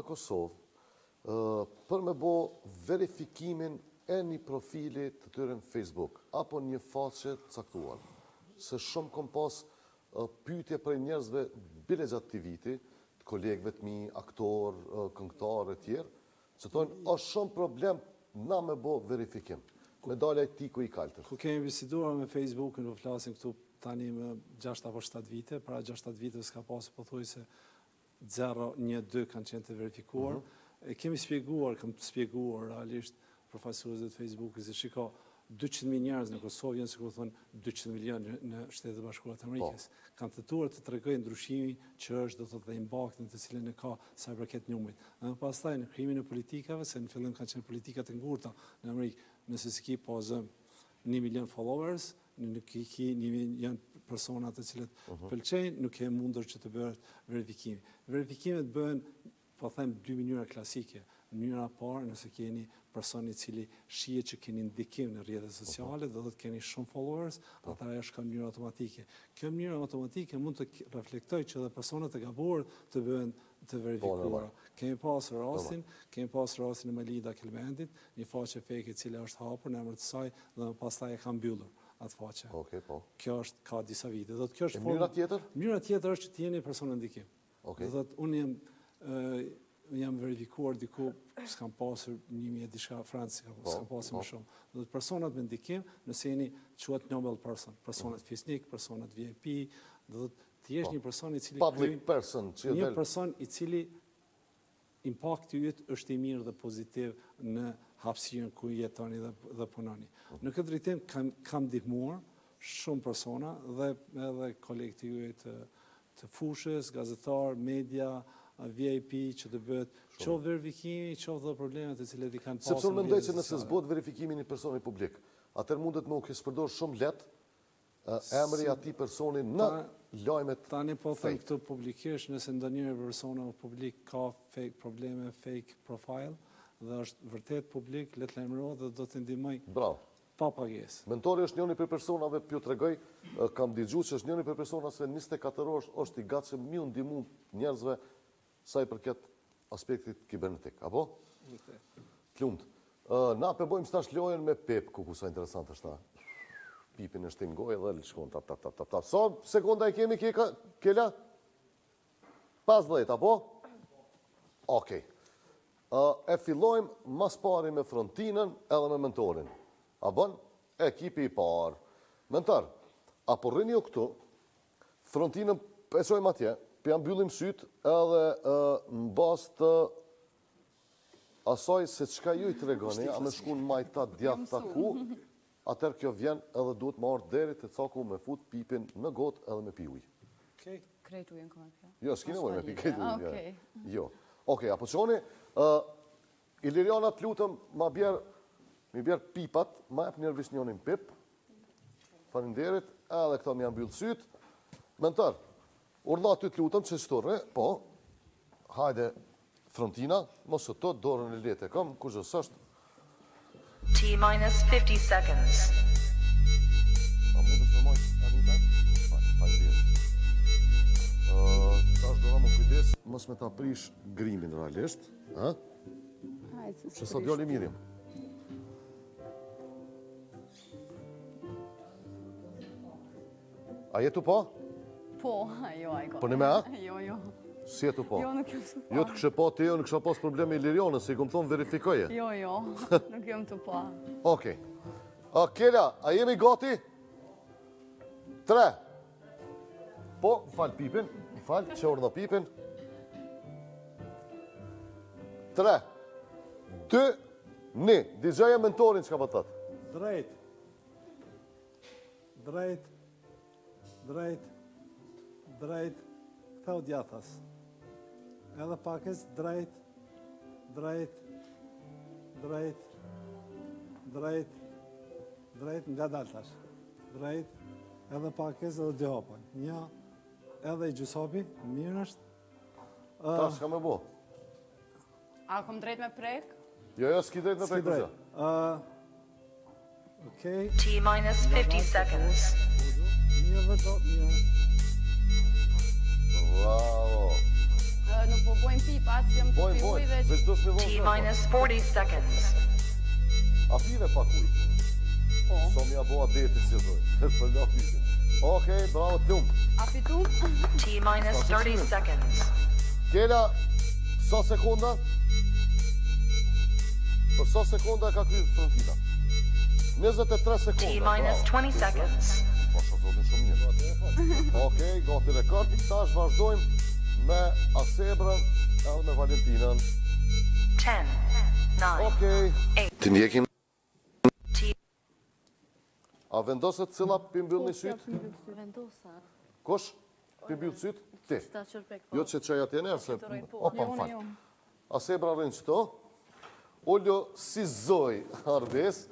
[SPEAKER 2] Kosovë për me bo verifikimin e një profili të tyre në Facebook, apo një faqe caktuar? Se shumë kom pas pyetje për njerëzve bile gjatë këtij viti, të kolegëve të mi, aktor, këngëtar e tjerë, që thonë, është shumë problem na me bo verifikim. Me dalja e tiku i kaltër.
[SPEAKER 4] Ku kemi biseduar me Facebookun, po flasim këtu tani me 6 apo 7 vite, pra 6-7 vite s'ka pasur pothuajse 0, 1, 2 kanë qenë të verifikuar. Kemi kam spjeguar realisht përfaqësuesve të Facebookut se shiko 200.000 njerëz në Kosovë janë sikur thonë 200 milionë në Shtetet e Bashkuara të Amerikës. Kanë tentuar të tregojnë ndryshimin që është do të thotë impaktin të cilën e ka sa i përket numrit. Dhe pastaj në krimin e politikave, se në fillim kanë qenë politikat e ngurta në Amerikë, nëse s'ki po zëm 1 milion followers, nuk i janë persona të cilët pëlqejnë, nuk e mundur që të bëhet verifikimi. Verifikimet bëhen, po them, 2 mënyra klasike. Mënyra parë, nëse keni personi i cili shihet që keni ndikim në rrjetet sociale, do të keni shumë followers, atëherë është ka mënyrë automatike. Kjo mënyrë automatike mund të reflektojë që edhe personat e gabuar të bëhen të verifikuara. Kemi pasur rastin e Malida Kelmendit, një faqe fake e cila është hapur në emër të saj dhe pastaj e ka mbyllur atë faqe. Kjo është ka disa vite. Do të kjo është
[SPEAKER 2] mënyra tjetër?
[SPEAKER 4] Mënyra tjetër është që të jeni person ndikim. Do të thotë unë jam verifikuar diku, s'kam pasur 1000 diçka Francë, s'kam pasur më shumë. Do të personat me ndikim, nëse jeni quhet noble person, personat fisnik, personat VIP, do të jesh një person i cili
[SPEAKER 2] public person,
[SPEAKER 4] një person i cili impakti yt është i mirë dhe pozitiv në hapësirën ku jetoni dhe punoni. Në këtë drejtim kam ndihmuar shumë persona dhe edhe kolegë të juaj të fushës, gazetar, media, VIP që të bëhet qoftë verifikimi, qoftë dhe problemet e cilet i kanë pasur.
[SPEAKER 2] Sepse unë mendoj që nëse zbot verifikimi një personi publik, atëherë mundet me u përdor shumë lehtë emri ati personi në lajmet
[SPEAKER 4] Tani po them
[SPEAKER 2] fake.
[SPEAKER 4] këtu publikisht, nëse ndonjëherë persona publik ka fake probleme, fake profile, dhe është vërtet publik, le të lajmërohet dhe do të ndihmoj
[SPEAKER 2] Bravo.
[SPEAKER 4] pa pagesë.
[SPEAKER 2] Mentori është njëri për personave, pju të regoj, kam digju që është njëri për persona se 24 orë është i gatshëm miu ndihmu njerëzve sa i përket aspektit kibernetik, apo? Të lumt. Na përbojmë stash lojën me Pep, ku sa interesant është ta. Pipin e shtin gojë dhe shkon tap. Sa sekonda i kemi Kela? 15, apo? Okej. E fillojmë mas pari me Frontinën edhe me mentorin. A bën? Ekipi i parë. Mentor, apo rrini ju këtu, Frontinën e qojmë atje, për jam mbyllim sytë edhe në bas të asaj se qka ju i të regoni, a me shkun majta djatë ta ku, atër kjo vjen edhe duhet ma orë deri të caku me fut pipin në gotë edhe me pi uj.
[SPEAKER 4] Okej.
[SPEAKER 3] Krejt ujën këmë kjo?
[SPEAKER 2] Jo, s'ki nevoj me pi krejt uj.
[SPEAKER 3] Okej.
[SPEAKER 2] Jo. Okej, apo qoni, Iliriana të lutëm mi bjerë pipat, ma jep njerëvis njonin pip, falinderit, edhe këta mi janë byllë sytë. Mentor, urna ty të lutëm që shtorë, po, hajde Frontina, mos të tot, dorën e lete kam, ku gjës është.
[SPEAKER 7] T-minus 50 seconds.
[SPEAKER 2] A mund është me majtë, Anita? Falinderit. Tash do më kujdes, mos me ta prish grimin realisht, ha? Që sa djali mirim. A jetu po?
[SPEAKER 3] Po, jo, ajko.
[SPEAKER 2] Po në me a?
[SPEAKER 3] Jo.
[SPEAKER 2] Si jetu po?
[SPEAKER 3] Jo, nuk jam të pa.
[SPEAKER 2] Jo të kështë po të jo, në kështë pas probleme i Lirionës, si kom thonë verifikoje.
[SPEAKER 3] Jo, nuk jam të pa.
[SPEAKER 2] Okej. Kela, a jemi gati? 3. Po, falë pipin, falë, që orë në pipin. 3, 2, 1. Dizhaja mentorin që ka pëtat.
[SPEAKER 4] Drejt. Këtheu djathas. Edhe pakes, drejt, nga daltash. Drejt, edhe pakes edhe dy hapa. Një, edhe i gjyshopi, mirë është.
[SPEAKER 2] Ta, shka me bo?
[SPEAKER 3] A kom drejt me prek?
[SPEAKER 2] Jo, s'ki drejt me prek përgjë.
[SPEAKER 4] Okej.
[SPEAKER 7] T-minus 50 seconds.
[SPEAKER 4] Mirë vërdo, mirë.
[SPEAKER 2] Bravo.
[SPEAKER 3] Nuk po bojmë pipa, si jam të pi uj dhe...
[SPEAKER 2] Veç do shme vonë.
[SPEAKER 7] T-minus 40 seconds.
[SPEAKER 2] A pive pak uj?
[SPEAKER 3] Po.
[SPEAKER 2] So mi a bo adeti si dojë. Për nga pisin. Okej, bravo të lumë.
[SPEAKER 3] A fitu?
[SPEAKER 7] T-minus 30 seconds.
[SPEAKER 2] Kela, sa sekunda? Për sa sekunda ka kryrë Frontina? 23 sekunda.
[SPEAKER 7] T-minus 20 seconds.
[SPEAKER 2] Pasha zotin shumë mirë. Okej, gati rekord. Tash vazhdojmë me Asebrën edhe me Valentinën.
[SPEAKER 7] 10, 9,
[SPEAKER 2] Okej.
[SPEAKER 7] 8.
[SPEAKER 2] Të ndjekim.
[SPEAKER 7] T.
[SPEAKER 2] A vendoset cila pëmbyll një sytë?
[SPEAKER 6] Vendosa.
[SPEAKER 2] Kush? Pëmbyll sytë? Ti.
[SPEAKER 6] Sta qërpek.
[SPEAKER 2] Jo që qaj atje nërë, se... Opa, më falë.
[SPEAKER 3] Jo.
[SPEAKER 2] Asebra rrinë qëto. Oljo si zoj, Ardes.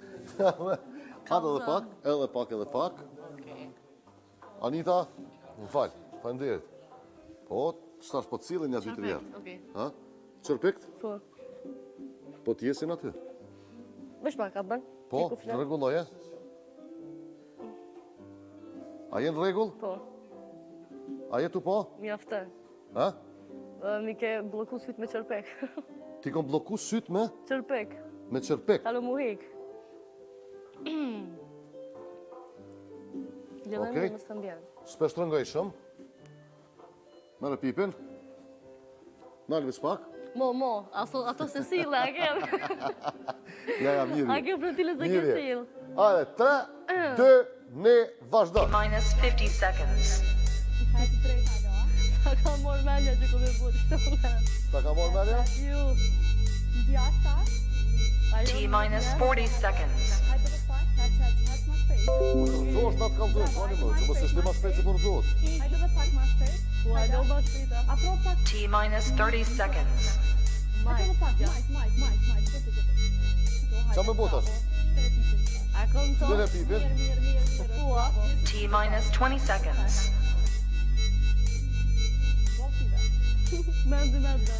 [SPEAKER 2] Edhe pak. Anita, më falë, falenderit. Po, shtash po cilin një dy të rjerë.
[SPEAKER 6] Okej.
[SPEAKER 2] Ha? Qërpekt?
[SPEAKER 6] Po.
[SPEAKER 2] Po t'jesin aty?
[SPEAKER 6] Vesh pak, a bën?
[SPEAKER 2] Po, në regulloje? A jenë regull?
[SPEAKER 6] Po.
[SPEAKER 2] A jetu po?
[SPEAKER 6] Mjaftë.
[SPEAKER 2] Ha?
[SPEAKER 6] Mi ke bloku syt me qërpek.
[SPEAKER 2] Ti kom bloku syt me?
[SPEAKER 6] Qërpek.
[SPEAKER 2] Me qërpek?
[SPEAKER 6] Kalo mu hik.
[SPEAKER 2] Okej.
[SPEAKER 6] Më së mbjen.
[SPEAKER 2] S'pesh të rëngoj shumë. Merë pipin. Nalvis pak.
[SPEAKER 6] Mo, ato se sile, a ke?
[SPEAKER 2] Ja, miri.
[SPEAKER 6] A ke frontilës e ke sil.
[SPEAKER 2] Ajde, 3, 2, 1, vazhdo.
[SPEAKER 7] T-minus 50 seconds.
[SPEAKER 6] A ka morë menja që kome bërë.
[SPEAKER 2] Ta ka morë menja?
[SPEAKER 6] Ju.
[SPEAKER 5] Djata,
[SPEAKER 7] T-minus 40 seconds.
[SPEAKER 5] hajde dhe pak, hajtë ma shpejt.
[SPEAKER 2] Zosh, na të kalzojnë, fani më, që mos është të ma shpejt se për zot.
[SPEAKER 5] Hajde dhe pak ma shpejt.
[SPEAKER 6] Po, alo ma shpejta.
[SPEAKER 5] Afro pak,
[SPEAKER 7] T-minus 30 seconds.
[SPEAKER 5] hajde dhe pak, majt.
[SPEAKER 2] Qa me botash?
[SPEAKER 6] A
[SPEAKER 2] Dyre pipin.
[SPEAKER 7] T minus 20 seconds.
[SPEAKER 6] Mende.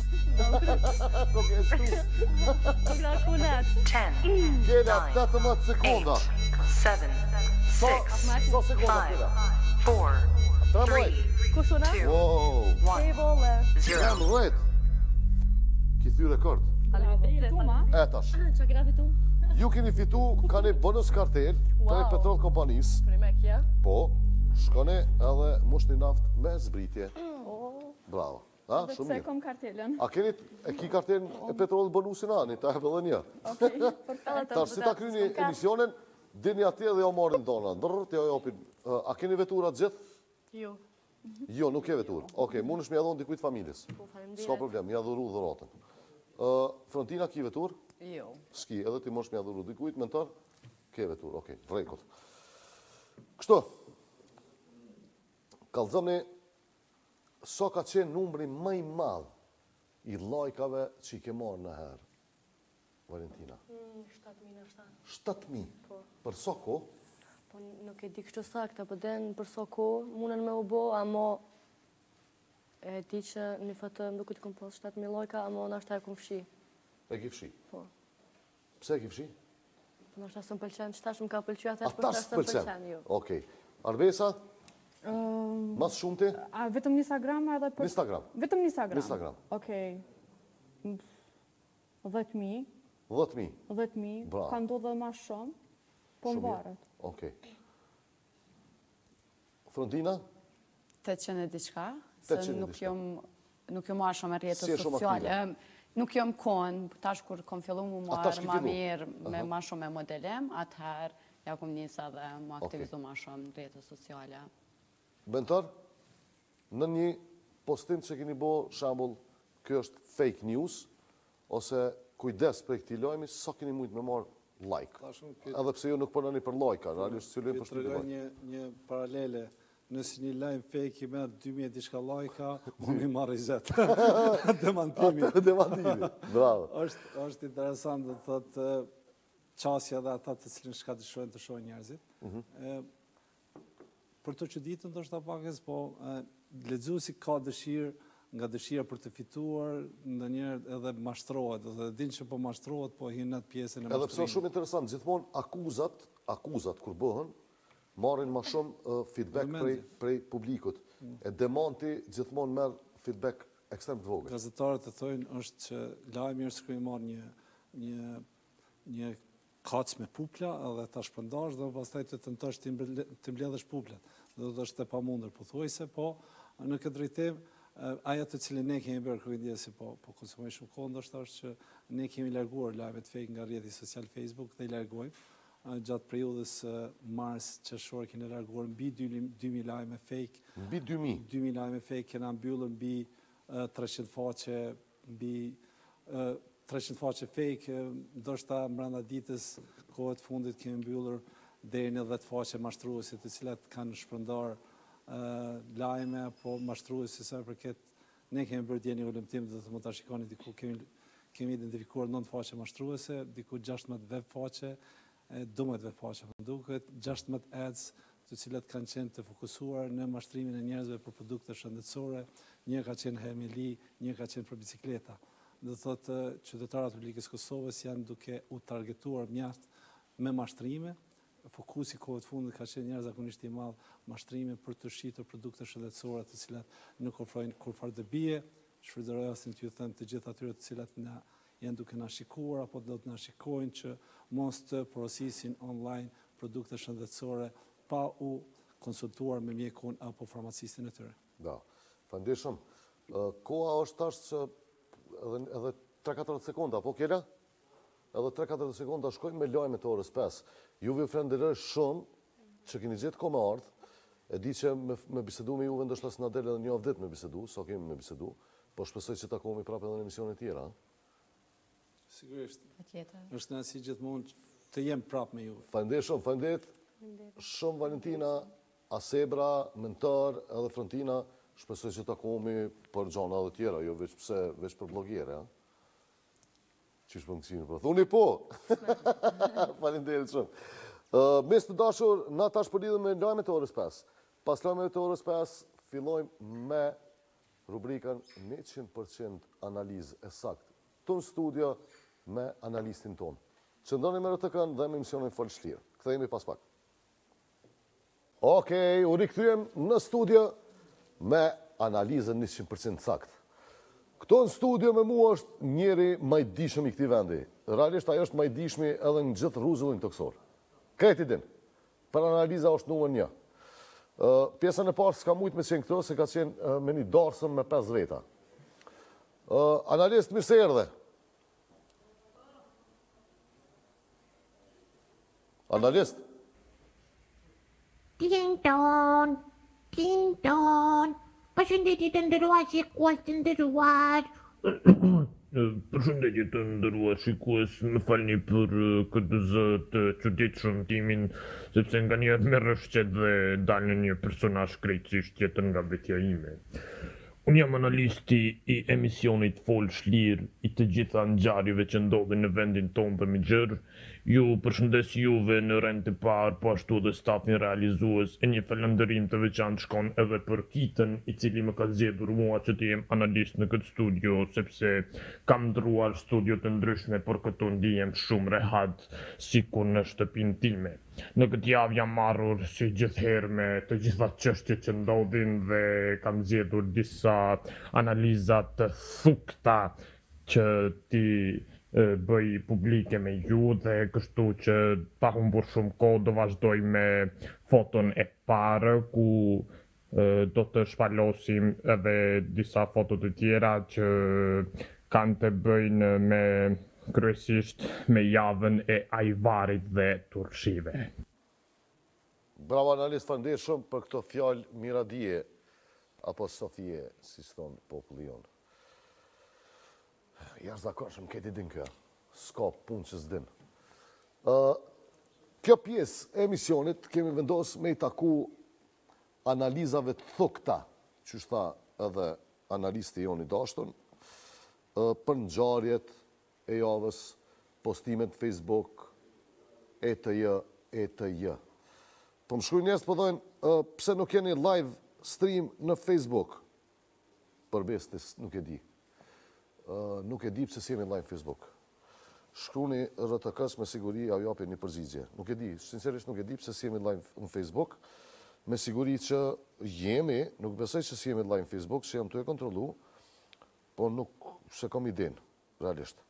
[SPEAKER 6] Kalkulat.
[SPEAKER 7] 10,
[SPEAKER 2] Kjela,
[SPEAKER 7] 9,
[SPEAKER 2] 18 sekunda.
[SPEAKER 7] 7, 6,
[SPEAKER 2] Sa sekunda
[SPEAKER 7] 5,
[SPEAKER 2] Kjela.
[SPEAKER 7] 4, 3,
[SPEAKER 6] Kush una?
[SPEAKER 7] 2,
[SPEAKER 2] Wow.
[SPEAKER 7] 1,
[SPEAKER 6] Bolle.
[SPEAKER 7] 0.
[SPEAKER 2] 13. Ki thy rekord. Etash.
[SPEAKER 6] Qa kena fitu?
[SPEAKER 2] Ju keni fitu, kani bonus kartel për
[SPEAKER 6] Wow.
[SPEAKER 2] petrol kompanisë.
[SPEAKER 6] Primek, ja?
[SPEAKER 2] Po, shkoni edhe mush një naft me zbritje. Bravo. Ha,
[SPEAKER 5] Dhe
[SPEAKER 2] shumë
[SPEAKER 5] pse
[SPEAKER 2] mirë.
[SPEAKER 5] kom kartelën.
[SPEAKER 2] A keni e ki kartelën e petrol bonusin ani, ta hebë edhe një.
[SPEAKER 5] Okej, perfekt.
[SPEAKER 2] Tash, si ta kryni emisionin, dini atje dhe jo marrin dona. Ndrrr, t'jo jopin. A keni veturat gjithë?
[SPEAKER 6] Jo.
[SPEAKER 2] Jo, nuk ke vetur. Okej, mund është me jadhon dikujt familjes.
[SPEAKER 6] Po, faleminderit.
[SPEAKER 2] S'ka problem, ja dhuru dhuratën. Frontina, ki vetur?
[SPEAKER 3] Jo.
[SPEAKER 2] Ski, edhe ti mosh me jadhuru dikujt, mentor? Ke vetur, okej, rekord. Kështu, kallëzëmni, so ka qenë numri më i madh i lajkave që i ke marrë në herë, Valentina?
[SPEAKER 6] 7.000 është ta.
[SPEAKER 2] 7.000.
[SPEAKER 6] Po.
[SPEAKER 2] Për so ko?
[SPEAKER 6] Po nuk e di kështu sakta, po den për so ko, munen me u bo, amo e di që një foto më duket kom pos 7.000 lojka, amo nashta e kom fshi.
[SPEAKER 2] E ki fshi.
[SPEAKER 6] Po.
[SPEAKER 2] Pse e ki fshi?
[SPEAKER 6] Po nashta së më pëlqen, që tash më ka pëlqy atër,
[SPEAKER 2] A
[SPEAKER 6] po
[SPEAKER 2] tash
[SPEAKER 6] tash së më
[SPEAKER 2] pëlqen?
[SPEAKER 6] pëlqen, jo.
[SPEAKER 2] Okej. Arbesa, mas shumëti?
[SPEAKER 5] A vetëm një Instagram edhe për...
[SPEAKER 2] Instagram.
[SPEAKER 5] Vetëm një Instagram?
[SPEAKER 2] Instagram.
[SPEAKER 5] Okej. 10.000.
[SPEAKER 2] 10.000.
[SPEAKER 5] 10.000.
[SPEAKER 2] Bravo.
[SPEAKER 5] Ka ndodhe ma shumë, po
[SPEAKER 2] Shumë
[SPEAKER 5] më
[SPEAKER 2] mirë.
[SPEAKER 5] varet.
[SPEAKER 2] Okej. Frontina?
[SPEAKER 3] 800 e diçka, se
[SPEAKER 2] 800 e
[SPEAKER 3] nuk
[SPEAKER 2] diçka.
[SPEAKER 3] nuk jom marrë shumë e rjetës
[SPEAKER 2] Si e shumë
[SPEAKER 3] sociale. Nuk jom kon, tash kur kom fillu mu
[SPEAKER 2] tash
[SPEAKER 3] marrë
[SPEAKER 2] ki
[SPEAKER 3] ma
[SPEAKER 2] fillu?
[SPEAKER 3] mirë me ma shumë me modelim, atëherë ja kom njësa dhe mu aktivizu ma shumë në rjetës sociale.
[SPEAKER 2] Bentar, në një postim që keni bo, shambull, kjo është fake news, ose kujdes për këti lojmi, sa keni mujtë me marrë like?
[SPEAKER 4] Tashmë, ky-
[SPEAKER 2] Edhe pse ju nuk përnani për like-a, realisht që lujmë për
[SPEAKER 4] Të tregoj
[SPEAKER 2] shpiti
[SPEAKER 4] një paralele. Nëse një lajm fake i merr 2000 diçka lajka, unë i marr 20. Demantimi.
[SPEAKER 2] Demantimi, bravo.
[SPEAKER 4] Është interesant dhe thotë qasja dhe ata të cilin shka dëshojnë të shohin njerëzit. Për të çuditën ndoshta pakës, po lexuesi ka dëshirë, nga dëshira për të fituar, ndonjëherë edhe mashtrohet, dhe din që po mashtrohet, po hin në atë pjesën e
[SPEAKER 2] Edhe pse
[SPEAKER 4] mashtrimit.
[SPEAKER 2] është shumë interesant, gjithmonë akuzat kur bëhen, marrin ma shumë feedback prej publikut. E demanti gjithmonë merr feedback ekstrem të vogël.
[SPEAKER 4] Gazetarët e thojnë është që lajmi është kërë i marrë një kac me pupla edhe ta shpëndash dhe pastaj të tentosh të mbledhësh puplat. Dhe do të është e pamundur pothuajse, po në këtë drejtim aja të cilën ne kemi bërë kërëndjesi, po konsumoj shumë kohë, ndoshta është që ne kemi larguar lajmet fake nga rrjeti social Facebook dhe i largojmë. Gjatë periudhës mars qershor kemi larguar mbi 2000 lajme fake.
[SPEAKER 2] Mbi 2000.
[SPEAKER 4] 2000 lajme fake kena mbyllur mbi 300 faqe, mbi 300 faqe fake, ndoshta brenda ditës kohët fundit kemi mbyllur deri në 10 faqe mashtruese, të cilat kanë shpërndar lajme apo mashtruese sa përket. Ne kemi bërë dje një ulëmtim dhe të mund ta shikoni diku kemi identifikuar 9 faqe mashtruese, diku 16 web faqe, 12 web faqe më duket, 16 ads të cilat kanë qenë të fokusuar në mashtrimin e njerëzve për produkte shëndetësore, një ka qenë Hermeli, një ka qenë për bicikleta. Dhe thotë qytetarët e Republikës Kosovës janë duke u targetuar mjaft me mashtrime. Fokusi kohët fundit ka qenë jashtëzakonisht i madh mashtrime për të shitur produkte shëndetësore të cilat nuk ofrojnë kurfar dobije. Shfrytëzoj rastin t'ju them të gjithë atyre të cilat janë duke na shikuar apo do të na shikojnë që mos të porosisin online produkte shëndetësore pa u konsultuar me mjekun apo farmacistin e tyre.
[SPEAKER 2] Da, faleminderit. Koha është tash që edhe 3-4 sekonda, po Kela? Edhe 3-4 sekonda shkojmë me lajmet e orës 5. Juve falenderoj shumë që keni gjetë kohë me ardhë. E di që me bisedu me juve ndoshta s'na del edhe një javë ditë me bisedu, so kemi me bisedu, po shpresoj që takohemi prapë edhe në emisione tjera.
[SPEAKER 4] Sigurisht.
[SPEAKER 3] Patjetër.
[SPEAKER 4] Është kënaqësi gjithmonë të jem prapë me juve.
[SPEAKER 2] Falenderoj shumë, falenderoj shumë Valentina, Asebra, Mentor, edhe Frontina. Shpresoj që takohemi për gjana edhe tjera, jo veç për blogere, ha? Qysh për në kësinë, po? Thuni po! Falenderit shumë. Mes të dashur, na tash po lidhëm me lajmet e orës 5. Pas lajmeve të orës 5, fillojmë me rubrikën 100% analizë e sakt. Tonë studio me analistin tonë. Qëndoni me RTK-n dhe me emisionin Fol Shlirë. Kthehemi pas pak. Okej, u rikthyem në studio me analizën 100% sakt. Këto në studio me mua është njeri majdishëm i këtij vendi. Realisht ajo është majdishmi edhe në gjithë rruzullin toksor. Kreti din. Për analiza është numër 1. Pjesën e parë s'ka mujt me qenë këto, se ka qenë me një darsëm me 5 veta. Analist, mirë se erdhe. Analist.
[SPEAKER 8] Ting-ton, ting-ton. Përshëndetje të nderuar shikues të nderuar.
[SPEAKER 9] Përshëndetje të nderuar shikues, më falni për këtë zë të çuditshëm timin, sepse nganjëherë merr shqet dhe dal në një personazh krejtësisht tjetër nga vetja ime. Unë jam analisti i emisionit Fol Shlirë, i të gjitha ngjarjeve që ndodhin në vendin tonë dhe më gjërë. Ju përshëndes juve në rend të parë, po ashtu dhe stafin realizues, e një falënderim të veçantë shkon edhe për Kitën, i cili më ka zgjedhur mua që të jem analist në këtë studio, sepse kam ndruar studio të ndryshme, por këtu ndihem shumë rehat, sikur në shtëpinë time. Në këtë javë jam marrur si gjithherë me të gjitha çështjet që ndodhin dhe kam zgjedhur disa analiza të thukta që ti bëj publike me ju dhe kështu që pa humbur shumë kohë do vazhdoj me foton e parë ku do të shpalosim edhe disa foto të tjera që kanë të bëjnë me kryesisht me javën e ajvarit dhe turshive.
[SPEAKER 2] Bravo analist, faleminderit shumë për këto fjalë miradije apo Sofie, si thon populli jonë. Jashtëzakonshëm këti din kjo. S'ka punë që s'din. Kjo pjesë e emisionit kemi vendosur me i taku analizave të thukta, që tha edhe analisti jonë i dashur, për ngjarjet e javës, postimet Facebook, etj. Po më shkruajnë njerëz po thonë, pse nuk keni live stream në Facebook? Përbes nuk e di. Nuk e di pse s'jemi live Facebook. Shkruni RTK-s me siguri a japin një përgjigje. Nuk e di, sinqerisht nuk e di pse s'jemi live në Facebook. Me siguri që jemi, nuk besoj që s'jemi live në Facebook, që jam të e kontrollu, po nuk se kom idenë, realisht.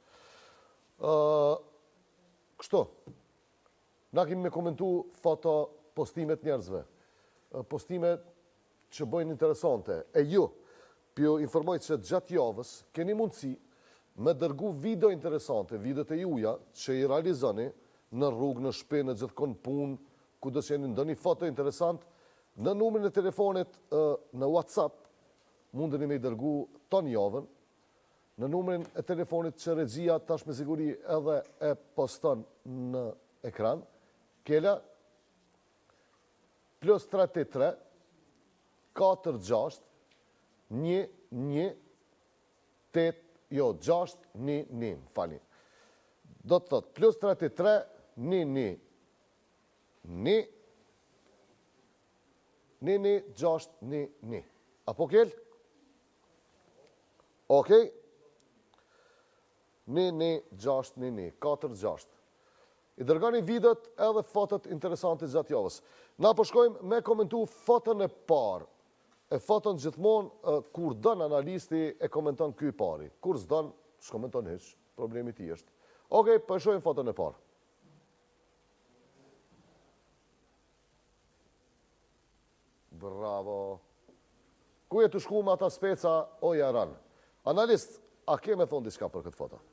[SPEAKER 2] Kështu, na kemi me komentu foto postimet njerëzve. Postimet që bëjnë interesante. E ju, pjo informoj që gjatë javës keni mundësi me dërgu video interesante, video të juja që i realizoni në rrugë, në shtëpi, në gjithkon punë, ku do që jeni ndonjë foto interesant, në numrin e telefonit në WhatsApp, mundeni me i dërgu ton javën, në numrin e telefonit që regjia tash me siguri edhe e poston në ekran, kela +33 46 611, fali. Do të thot, +33 611. Apo kell? Okej? 611, 46. I dërgani videot edhe fotot interesante gjatë javës. Na përshkojmë me komentu foton e parë. E foton gjithmonë, kur dën analisti e komenton ky i pari. Kur s'dën, s'komenton hiç, problemi ti është. Okej, përshojmë foton e parë. Bravo. Ku e të shku me ata speca o jaran? Analist, a ke me thonë diçka për këtë foto?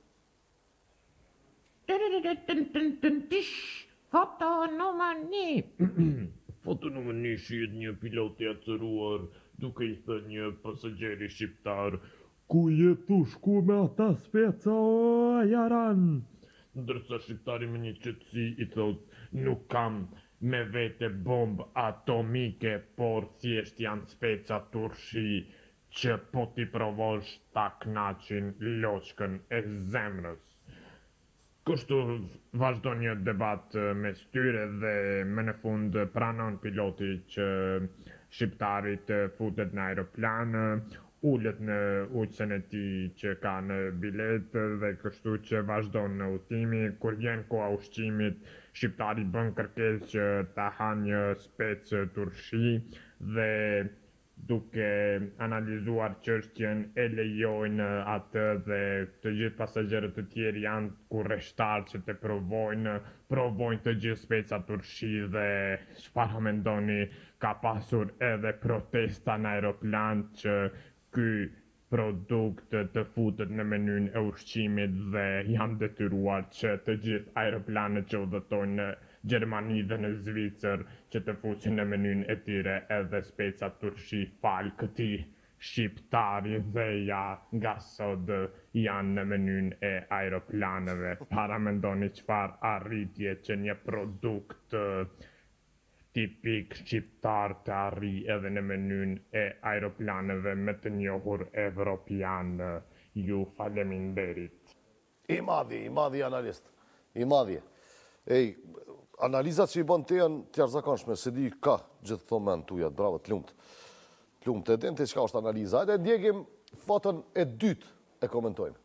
[SPEAKER 9] Foto numër 1. Foto numër 1 shihet një pilot i atëruar duke i thënë një pasagjeri shqiptar: "Ku je tu shku me ata speca o jaran?" Ndërsa shqiptari me një qetësi i thot: "Nuk kam me vete bombë atomike, por thjesht janë speca turshi që po t'i provosh ta knaqin loçkën e zemrës." Kështu vazhdo një debat mes tyre dhe më në fund pranon piloti që shqiptarit futet në aeroplan, ullet në uqën e tij që ka në bilet dhe kështu që vazhdon në udhëtimi. Kur vjen koha ushqimit, shqiptari bën kërkesë që ta hanë një spec turshi dhe duke analizuar çështjen e lejojnë atë dhe të gjithë pasagerët të tjerë janë kurreshtar që të provojnë të gjithë speca turshi dhe çfarë mendoni, ka pasur edhe protesta në aeroplan që ky produkt të futet në menyn e ushqimit dhe janë detyruar që të gjithë aeroplanet që udhëtojnë në Gjermani dhe në Zvicër që të fuqin në menyn e tyre edhe speca turshi fal këtij shqiptari dhe ja nga sot janë në menyn e aeroplaneve. Para mendoni çfarë arritje që një produkt tipik shqiptar të arri edhe në menyn e aeroplaneve me të njohur evropian. Ju faleminderit.
[SPEAKER 2] I madhi analist. I madhi. Analizat që i bën të janë të jashtëzakonshme, se di ka gjithë këto mend tuja, bravo, të lumt. Të lumt, e din të çka është analiza. Hajde ndjekim foton e dytë e komentojmë.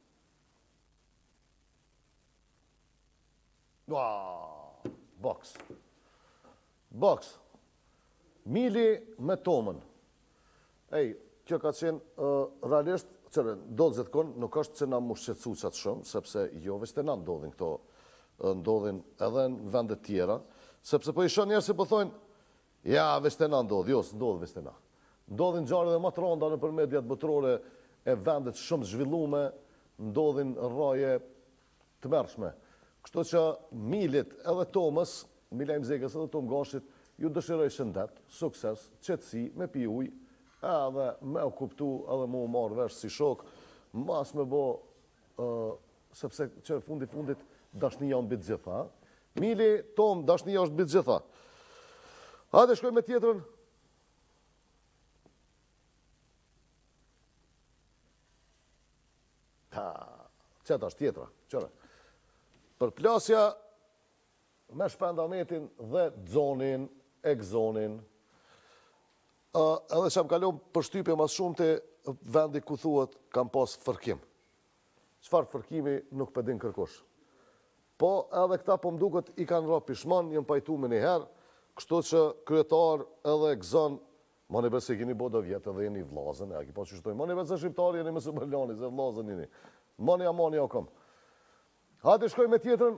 [SPEAKER 2] Box. Mili me Tomën. Kjo ka qenë realisht, do të gjithkon, nuk është që na mu shqetësu qatë shumë, sepse jo veç të na ndodhin këto, ndodhin edhe në vendet tjera, sepse po i shon njerëz që po thonë, ja, veç të na ndodh, jo, s'ndodh veç të na. Ndodhin ngjarje dhe më të rënda nëpër mediat botërore e vendet shumë zhvillume, ndodhin rraje të mërshme. Kështu që Milit edhe Tomës, Mila Imzekës edhe Tom Gashit, ju dëshiroj shëndet, sukses, qetësi, me pi ujë, edhe me u kuptu edhe mu marrë vesh si shok, mas me bo, sepse që fundit dashnia në bitë gjitha. Mili, Tom, dashnia është bitë gjitha. Hajde shkoj me tjetrën. Qëta është tjetra, qëre. Përplasja me shpendametin dhe zonin, egzonin, edhe që më kalon për shtypje mas shumë të vendi ku thuhet kam pas fërkim. Qëfar fërkimi nuk përdin kërkosh. Po edhe këta po mduket i kanë ra pishman, jënë pajtu me njëherë, kështu që kryetar edhe egzon, ma një besi kini bodo vjetë edhe jeni vlazën, e ki po që shtojnë, ma një besi shqiptari jeni me së bërlani, se vlazën jeni. Mani o kom. Hajde shkoj me tjetërën.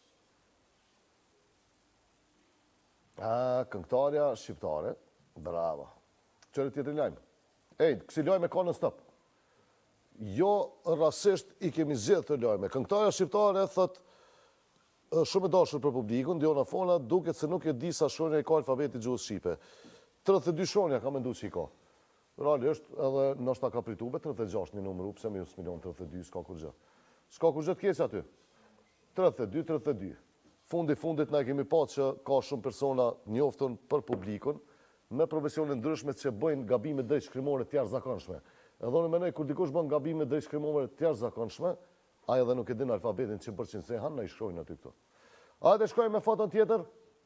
[SPEAKER 2] Këngëtarja shqiptare, bravo. Qërë tjetër lajmë. Kësi lajmë e ka në stop. Jo rasisht i kemi zjedhë të lajme. Këngëtarja shqiptare thët shumë e dashur për publikun, Diona Fona, duket se nuk e di sa shonja i ka alfabetit gjuhës shqipe. 32 shonja ka mendu që i ka. Realisht, edhe nështë ta ka pritube, 36 një numëru, pëse me ju s'milion 32, s'ka kur gjë. S'ka kur gjë të kesi aty. 32. Fundit na kemi pa që ka shumë persona njoftën për publikun, me profesionin ndryshme që bëjnë gabime drejt shkrimore të jashtëzakonshme. Edhe unë mendoj kur dikush bën gabime drejt shkrimore të jashtëzakonshme, ai edhe nuk e din alfabetin 100% se han na i shkruajnë aty këto. Hajde shkojmë me foton tjetër.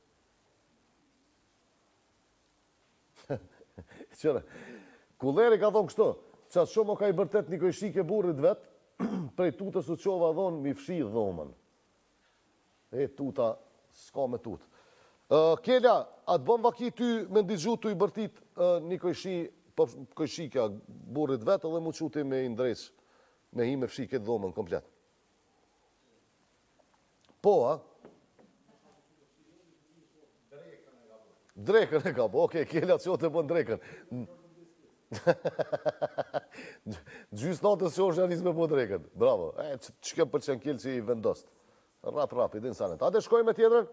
[SPEAKER 2] Qëre, Kulleri ka thonë kështu, qatë shumë o ka i bërtet një kojshike burrit vet, prej tutës u qova dhonë mi fshi dhomën. Tuta, s'ka me tutë. Kelja, atë bën vaki ty me ndigju të i bërtit një kojshika burrit vet edhe mu quti me i ndrejsh, me hi me fshi këtë dhomën komplet. Po, a? Drekën e ka po, okej, Kelja që o të bën drekën. Gjysë natës që është janis me po drekën. Bravo, që kem për qenë Kelë që i vendost. Rap, i din sanet. Ate shkoj me tjetërën?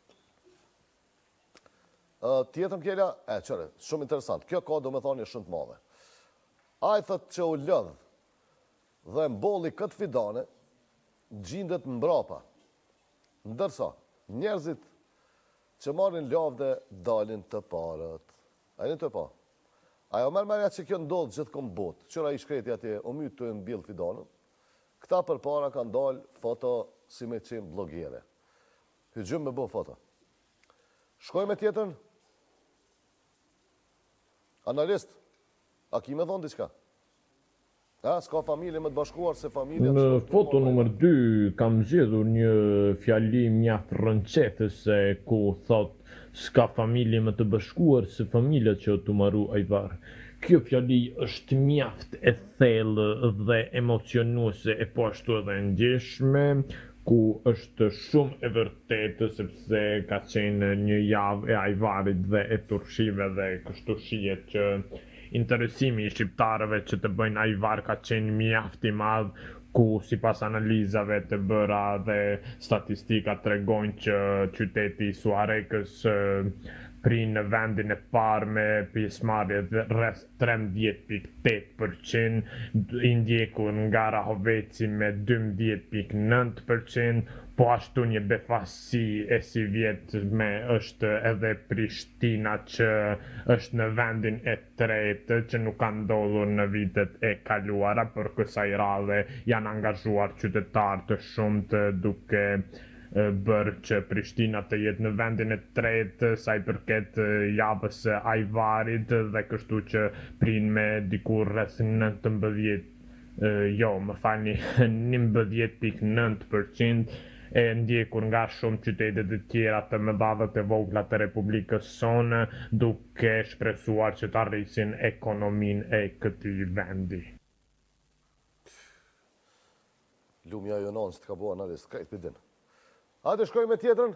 [SPEAKER 2] Tjetërën Kelja, qëre, shumë interesant. Kjo ka do me thonje shumë të madhe. A i thët që u lëdh dhe mboli këtë fidane, gjindet mbrapa. Ndërsa, njerëzit që marrin lavde dalin të parët. A i një të pa? Ajo mërmerja që kjo ndodhë gjithë kom botë, qëra i shkreti atje, o mytë të e mbilë fidanën, këta për para kanë dalë foto si me qenë blogere. Hygjëm me bo foto. Shkoj me tjetërn? Analist, a ki me thonë diçka? S'ka familje me të bashkuar se familja...
[SPEAKER 9] Në foto nëmër 2 kam zgjedhur një fjali mjaft rënqetëse ku thot s'ka familje me të bashkuar se familja që të maru ajvar. Kjo fjali është mjaft e thellë dhe emocionuese e po ashtu edhe ndjeshme, ku është shumë e vërtetë sepse ka qenë një javë e ajvarit dhe e turqive dhe kështu shihet që interesimi i shqiptarëve që të bëjnë ajvar ka qenë mjaft i madh, ku sipas analizave të bëra dhe statistika tregojnë që qyteti i Suarekës prinë në vendin e parë me pjesëmarrje rreth 13.8%, i ndjekur nga Rahoveci me 12.9%, po ashtu një befasi e si vjetë me është edhe Prishtina që është në vendin e tretë që nuk ka ndodhur në vitet e kaluara, për kësaj radhe janë angazhuar qytetarë të shumtë duke bërë që Prishtina të jetë në vendin e tretë sa i përket javës së ajvarit dhe kështu që prinë me dikur rreth 11.9% e ndjekur nga shumë qytetet e tjera të mëdha dhe të vogla të Republikës sonë, duke shpresuar që të arrisin ekonominë e këtij vendi.
[SPEAKER 2] Lumja jonon që të ka bo analist, krejt përdin. Hajde shkoj me tjetërn?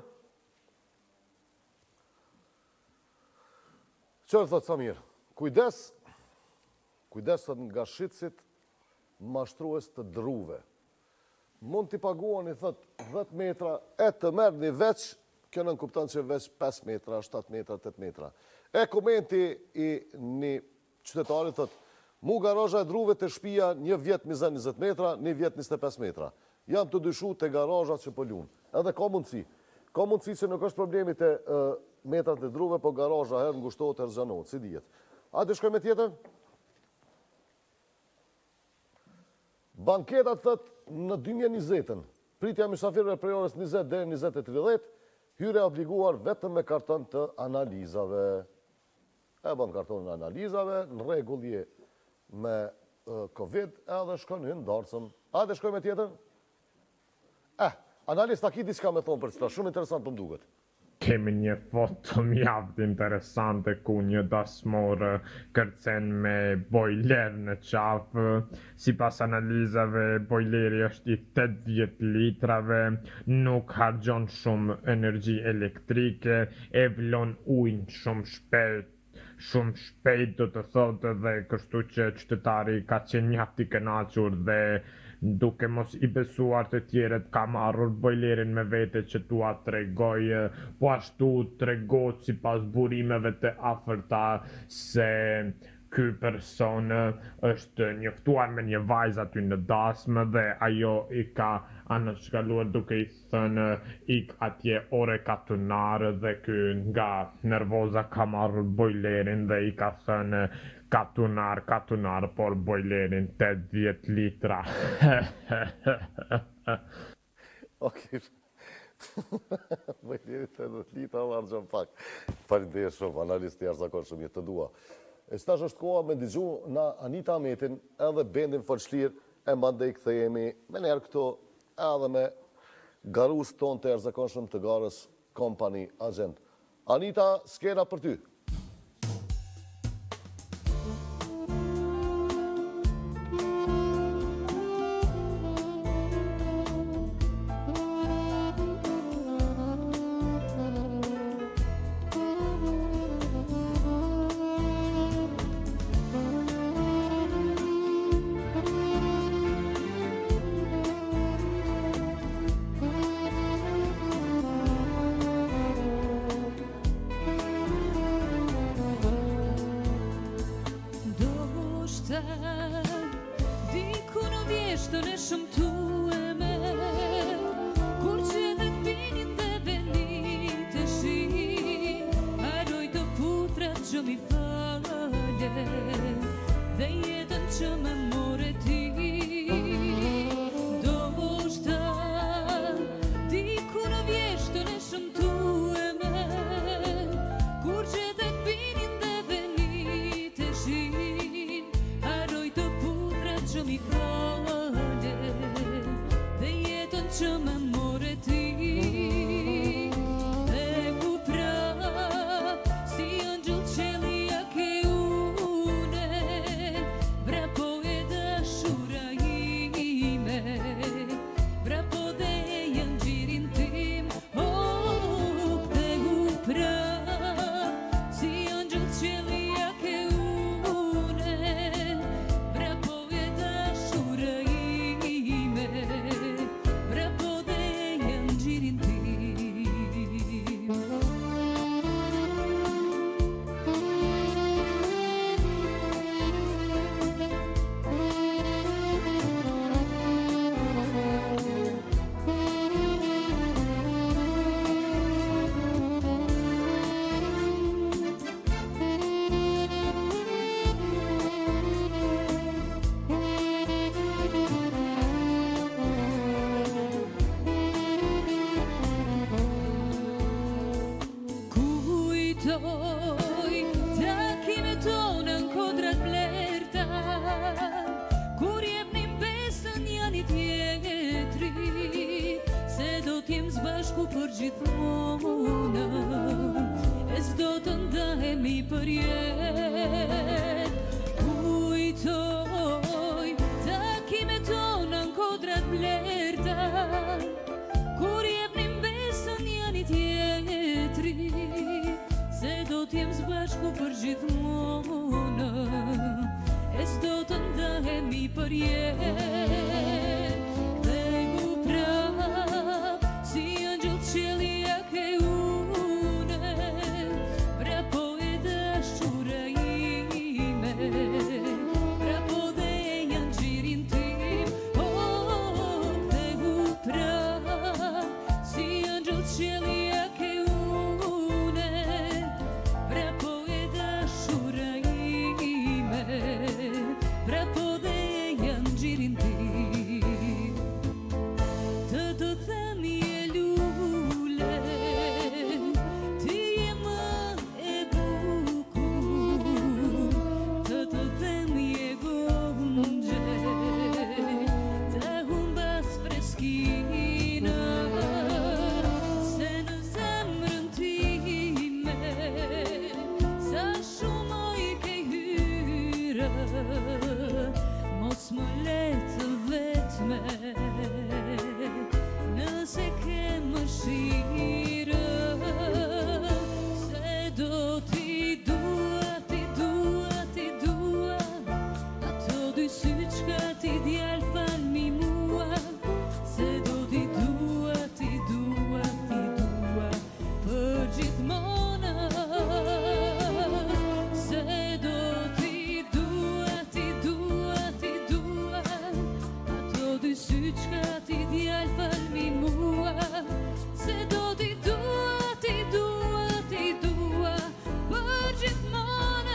[SPEAKER 2] Qërë thot Samir? Kujdes thot nga shitësit mashtrues të druve. Mund t'i paguani, thot, 10 metra, e të merë një veç, kjo nën kupton që veç 5 metra, 7 metra, 8 metra. E komenti i një qytetarit, thot, mu garazha e druve të shpia një vjet 20 metra, një vjet 25 metra. Jam të dyshu të garazhat që pëllun. Edhe ka mundësi. Ka mundësi që nuk është problemi të metrat e druve, po garazha herë ngushtohet, herë zhanohet, si dijet. A të shkoj me tjetër? Banketat thët në 2020, pritja mysafirëve prej orës 20 dhe 20:30, hyre obliguar vetëm me karton të analizave. E bën kartonin e analizave, në regullje me Covid, edhe shkon hynë darësëm. A dhe shkoj me tjetër? Analist, a ki diçka me thonë për cëta, shumë interesant për mduket.
[SPEAKER 9] Kemi një foto mjaft interesante ku një dasmor kërcen me bojler në qafë. Sipas analizave, bojleri është i 80 litrave, nuk harxhon shumë energji elektrike, e vlon ujin shumë shpejt do të thotë, dhe kështu që qytetari ka qenë mjaft i kënaqur dhe duke mos i besuar të tjerët ka marrur bojlerin me vete që tua tregoj, po ashtu tregot sipas burimeve të afërta se ky person është njoftuar me një vajzë aty në dasmë dhe ajo i ka anashkaluar duke i thënë ik atje ore katunare dhe ky nga nervoza ka marrur bojlerin dhe i ka thënë katunar, por bojlerin 80 litra.
[SPEAKER 2] Okej. Bojlerin 80 litra, marrë pak. Faleminderit shumë, analist i jashtëzakonshëm, jetë të dua. Stash është koha me dëgju na Anita Ametin edhe bendin Folçlir e mandej kthehemi me njerë këto edhe me garus ton të jashtëzakonshëm të garës Company Agent. Anita, skena për ty.
[SPEAKER 10] Kujtoj takimet tona në kodrat blerta, kur jepnim besën janë i tjetrit, se do t'jem zbashku për gjithmonë, e s'do të ndahemi për jetë. Kujtoj takimet tona në kodrat blerta, kur jepnim besën janë i tjetrit, se do t'jem zbashku për gjithmonë, e s'do të ndahemi për jetë. Kthegu prap, si angjëll t'qiellia ke une, prapo e dashura ime, prapo dhe janë gjirin tim. Kthegu prap, si angjëll t'qiellia ke une, prapo e dashura ime, prapo dhe janë gjirin tim. Të do them je lule, ti je më e bukur, të do them je gomgje, të humbas freskinë, se në zemrën time, sa shumë oj ke hyre, mos më letë vetme, nëse ke mëshirë, se do t'i dua, t'i dua, t'i dua, ato dy sy qka ti djallë falmi mua, se do t'i dua, t'i dua, t'i dua, për gjithmonë, se do t'i dua, t'i dua, t'i dua, ato dy sy qka ti djallë falmi mua, se do t'i dua, t'i dua, t'i dua, për gjithmonë.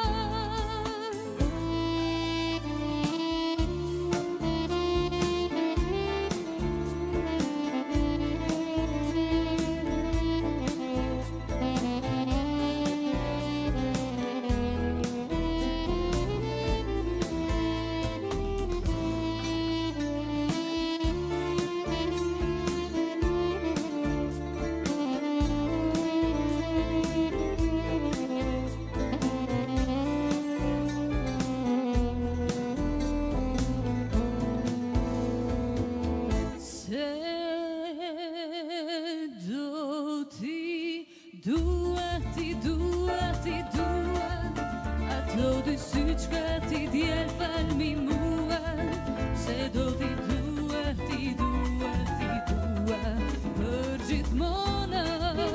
[SPEAKER 10] Se do t'i dua, t'i dua, t'i dua, ato dy sy qka ti djallë falmi mua, se do t'i dua, t'i dua, t'i dua, për gjithmonë,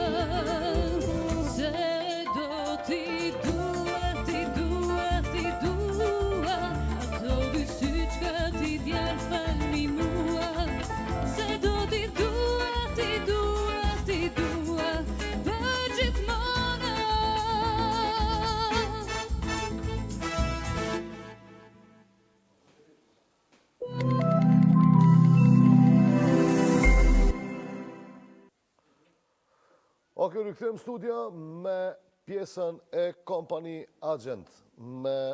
[SPEAKER 10] se do t'i dua, t'i dua, t'i dua, ato dy sy qka ti djallë falmi mua, se do t'i dua, t'i dua, t'i dua, për gjithmonë.
[SPEAKER 2] Ok, rikëthem studia me pjesën e Company Agent, me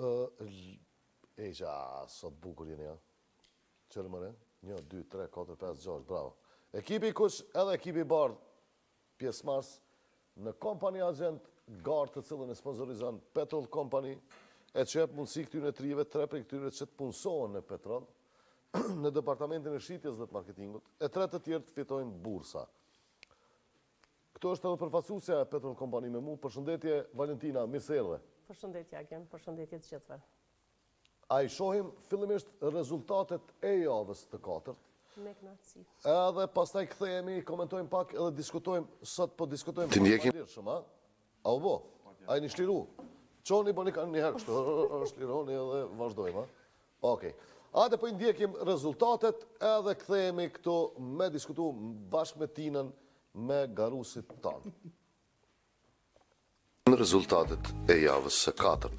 [SPEAKER 2] sot bukur jeni, ja? Qërë mëre? 1, 2, 3, 4, 5, 6, bravo. Ekipi kush edhe ekipi bardh pjesëmarrës në Company Agent, garë të cilën e sponsorizon Petrol Company, e që jep mundësi këtyre trive, 3 për këtyre që të punësohen në petrol, në departamentin e shitjes dhe të marketingut, e 3 të tjerë të fitojnë bursa. Këto është edhe përfaqësuesja e Petrol Company me mu. Përshëndetje Valentina, mirë se erdhe.
[SPEAKER 11] Përshëndetje Agjen, përshëndetje të gjithëve.
[SPEAKER 2] A i shohim fillimisht rezultatet e javës të 4.
[SPEAKER 11] Me kënaqësi.
[SPEAKER 2] Edhe pastaj kthehemi, komentojmë pak edhe diskutojmë, sot po diskutojmë.
[SPEAKER 12] Të ndjekim.
[SPEAKER 2] A u bo? A i një shliru? Qoni po një kanë njëherë kështu, shlironi edhe vazhdojmë, a? Okej. Ate po i ndjekim rezultatet edhe kthehemi këtu me diskutu bashkë me Tinën, me garusit tanë.
[SPEAKER 12] Në rezultatet e javës së 4.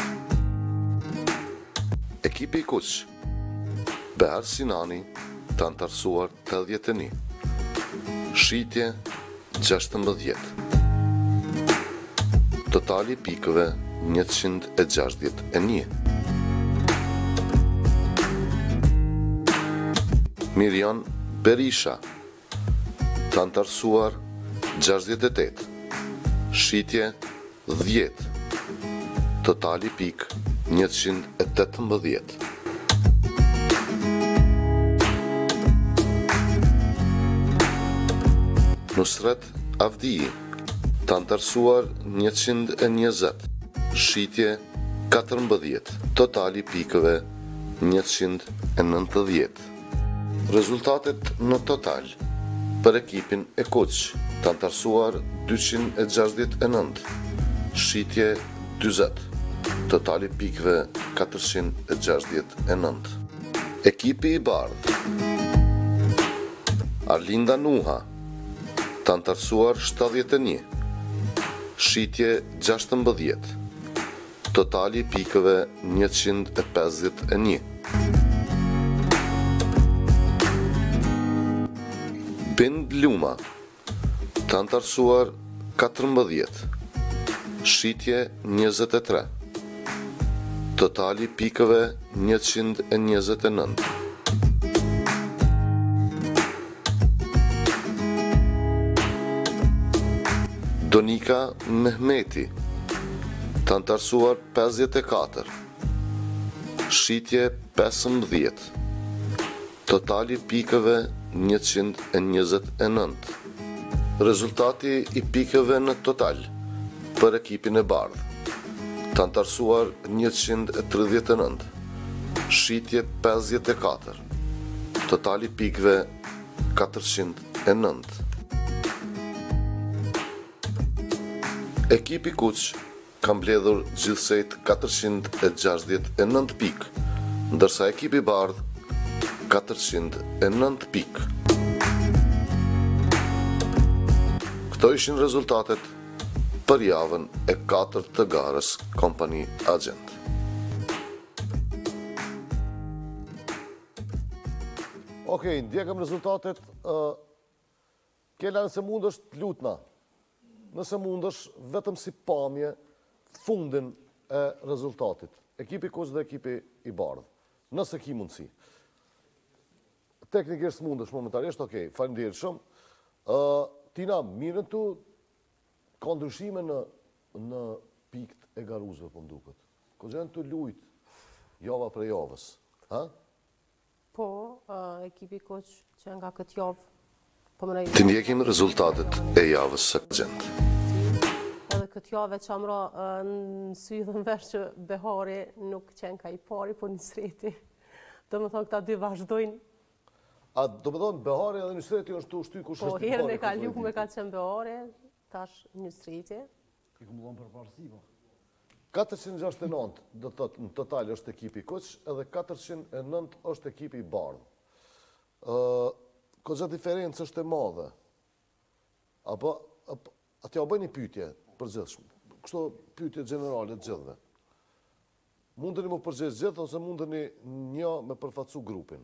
[SPEAKER 12] Ekipi i kuq, Behar Sinani, të antarësuar 81, shitje 16. totali pikëve 161. Mirjan Berisha, të antarësuar 68, shitje 10, totali pik 118. Nusret Avdiji, të antarësuar 120, shitje 14, totali pikëve 190. Rezultatet në total për ekipin e Kuq, të antarësuar 269, shitje 20, totali pikëve 469. Ekipi i bardh, Arlinda Nuha, të antarësuar 71, shitje 16, totali pikëve 151. Bind Luma, të antarësuar 14, shitje 23, totali pikëve 129. Donika Mehmeti, të antarësuar 54, shitje 15, totali pikëve 129. Rezultati i pikëve në total për ekipin e bardh, të antarësuar 139, shitje 54, totali pikëve 409. Ekipi Kuq ka mbledhur gjithsejt 469 pikë, ndërsa ekipi bardh 409 pikë. Këto ishin rezultatet për javën e 4 të garës Kompani Agent.
[SPEAKER 2] Okej, ndjekëm rezultatet. Kela, nëse mund është lutna, nëse mund është vetëm si pamje fundin e rezultatit. Ekipi Kuq dhe ekipi i bardh. Nëse ki mundësi. Teknikisht mund është momentarisht, okej, faleminderit shumë. Tina, mirën tu ka ndryshime në pikt e garuzve, po mduket. Ko gjenë të lujt java për javës, ha?
[SPEAKER 11] Po, ekipi Kuq që nga këtë javë,
[SPEAKER 12] të ndjekim rezultatet e javës së Agent.
[SPEAKER 11] Edhe këtë javë që amra në sy dhe në vesh që Behari nuk qenë ka i pari, po Nusreti. Do më thonë këta dy vazhdojnë.
[SPEAKER 2] A do më thonë Behari edhe Nusreti është të ushty kush është i pari?
[SPEAKER 11] Po, herën e ka luku me ka qenë Behari, tash Nusreti.
[SPEAKER 13] I ku më dhonë për parësi, po.
[SPEAKER 2] 469 do të thotë në total është ekipi Kuq, edhe 409 është ekipi i bardh. Ko gjatë diferencë është e madhe. Apo, atja o bëj një pytje për gjithshme. Kështu pytje generale të gjithve. Mundeni më përgjesh gjithë, ose mundeni një me përfatsu grupin.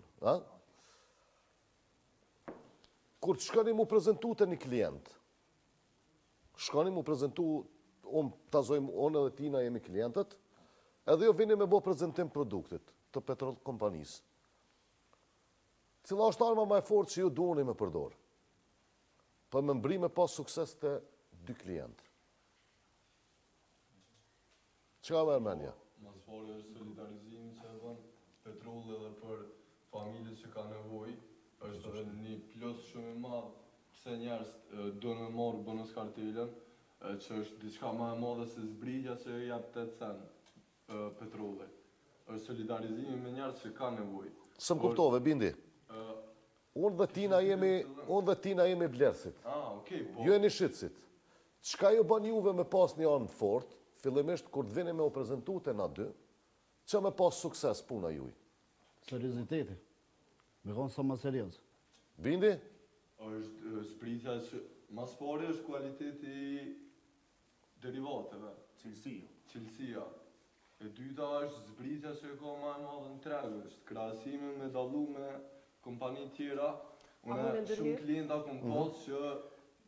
[SPEAKER 2] Kur të shkani mu prezentu të një klient, shkani mu prezentu, unë edhe Tina jemi klientët, edhe jo vini me bo prezentim produktit të petrol kompanisë. Cila është arma ma e fort që ju duoni me përdor, për me mbri me pas sukses të dy klientë. Që ka me Armenia?
[SPEAKER 14] Mas pari është solidarizimi që e dhënë petrol edhe për familjes që ka nevoj, është edhe një plus shumë i madhë pse njerës do në marë bonus kartelën, që është diçka ma e madhe se zbritja që jep 8 cent petrolli. është solidarizimi me njerës që ka nevoj.
[SPEAKER 2] Së më kuptove, Bindi. Unë dhe Tina jemi blerësit.
[SPEAKER 14] Okej, po.
[SPEAKER 2] Ju e një shqitësit. Qka ju ban juve me pas një anë fort, fillimisht kur të vini me o prezentu të na dy, që me pas sukses puna juj?
[SPEAKER 13] Serioziteti. Me konë sa ma serios.
[SPEAKER 2] Bindi?
[SPEAKER 14] është zbritja që mas pari është kualiteti derivateve. Cilësia. E dyta është zbritja që e ka ma e madhe në tregë, është krahasimi me dallu me kompani tjera. Une shumë klienta kom pas që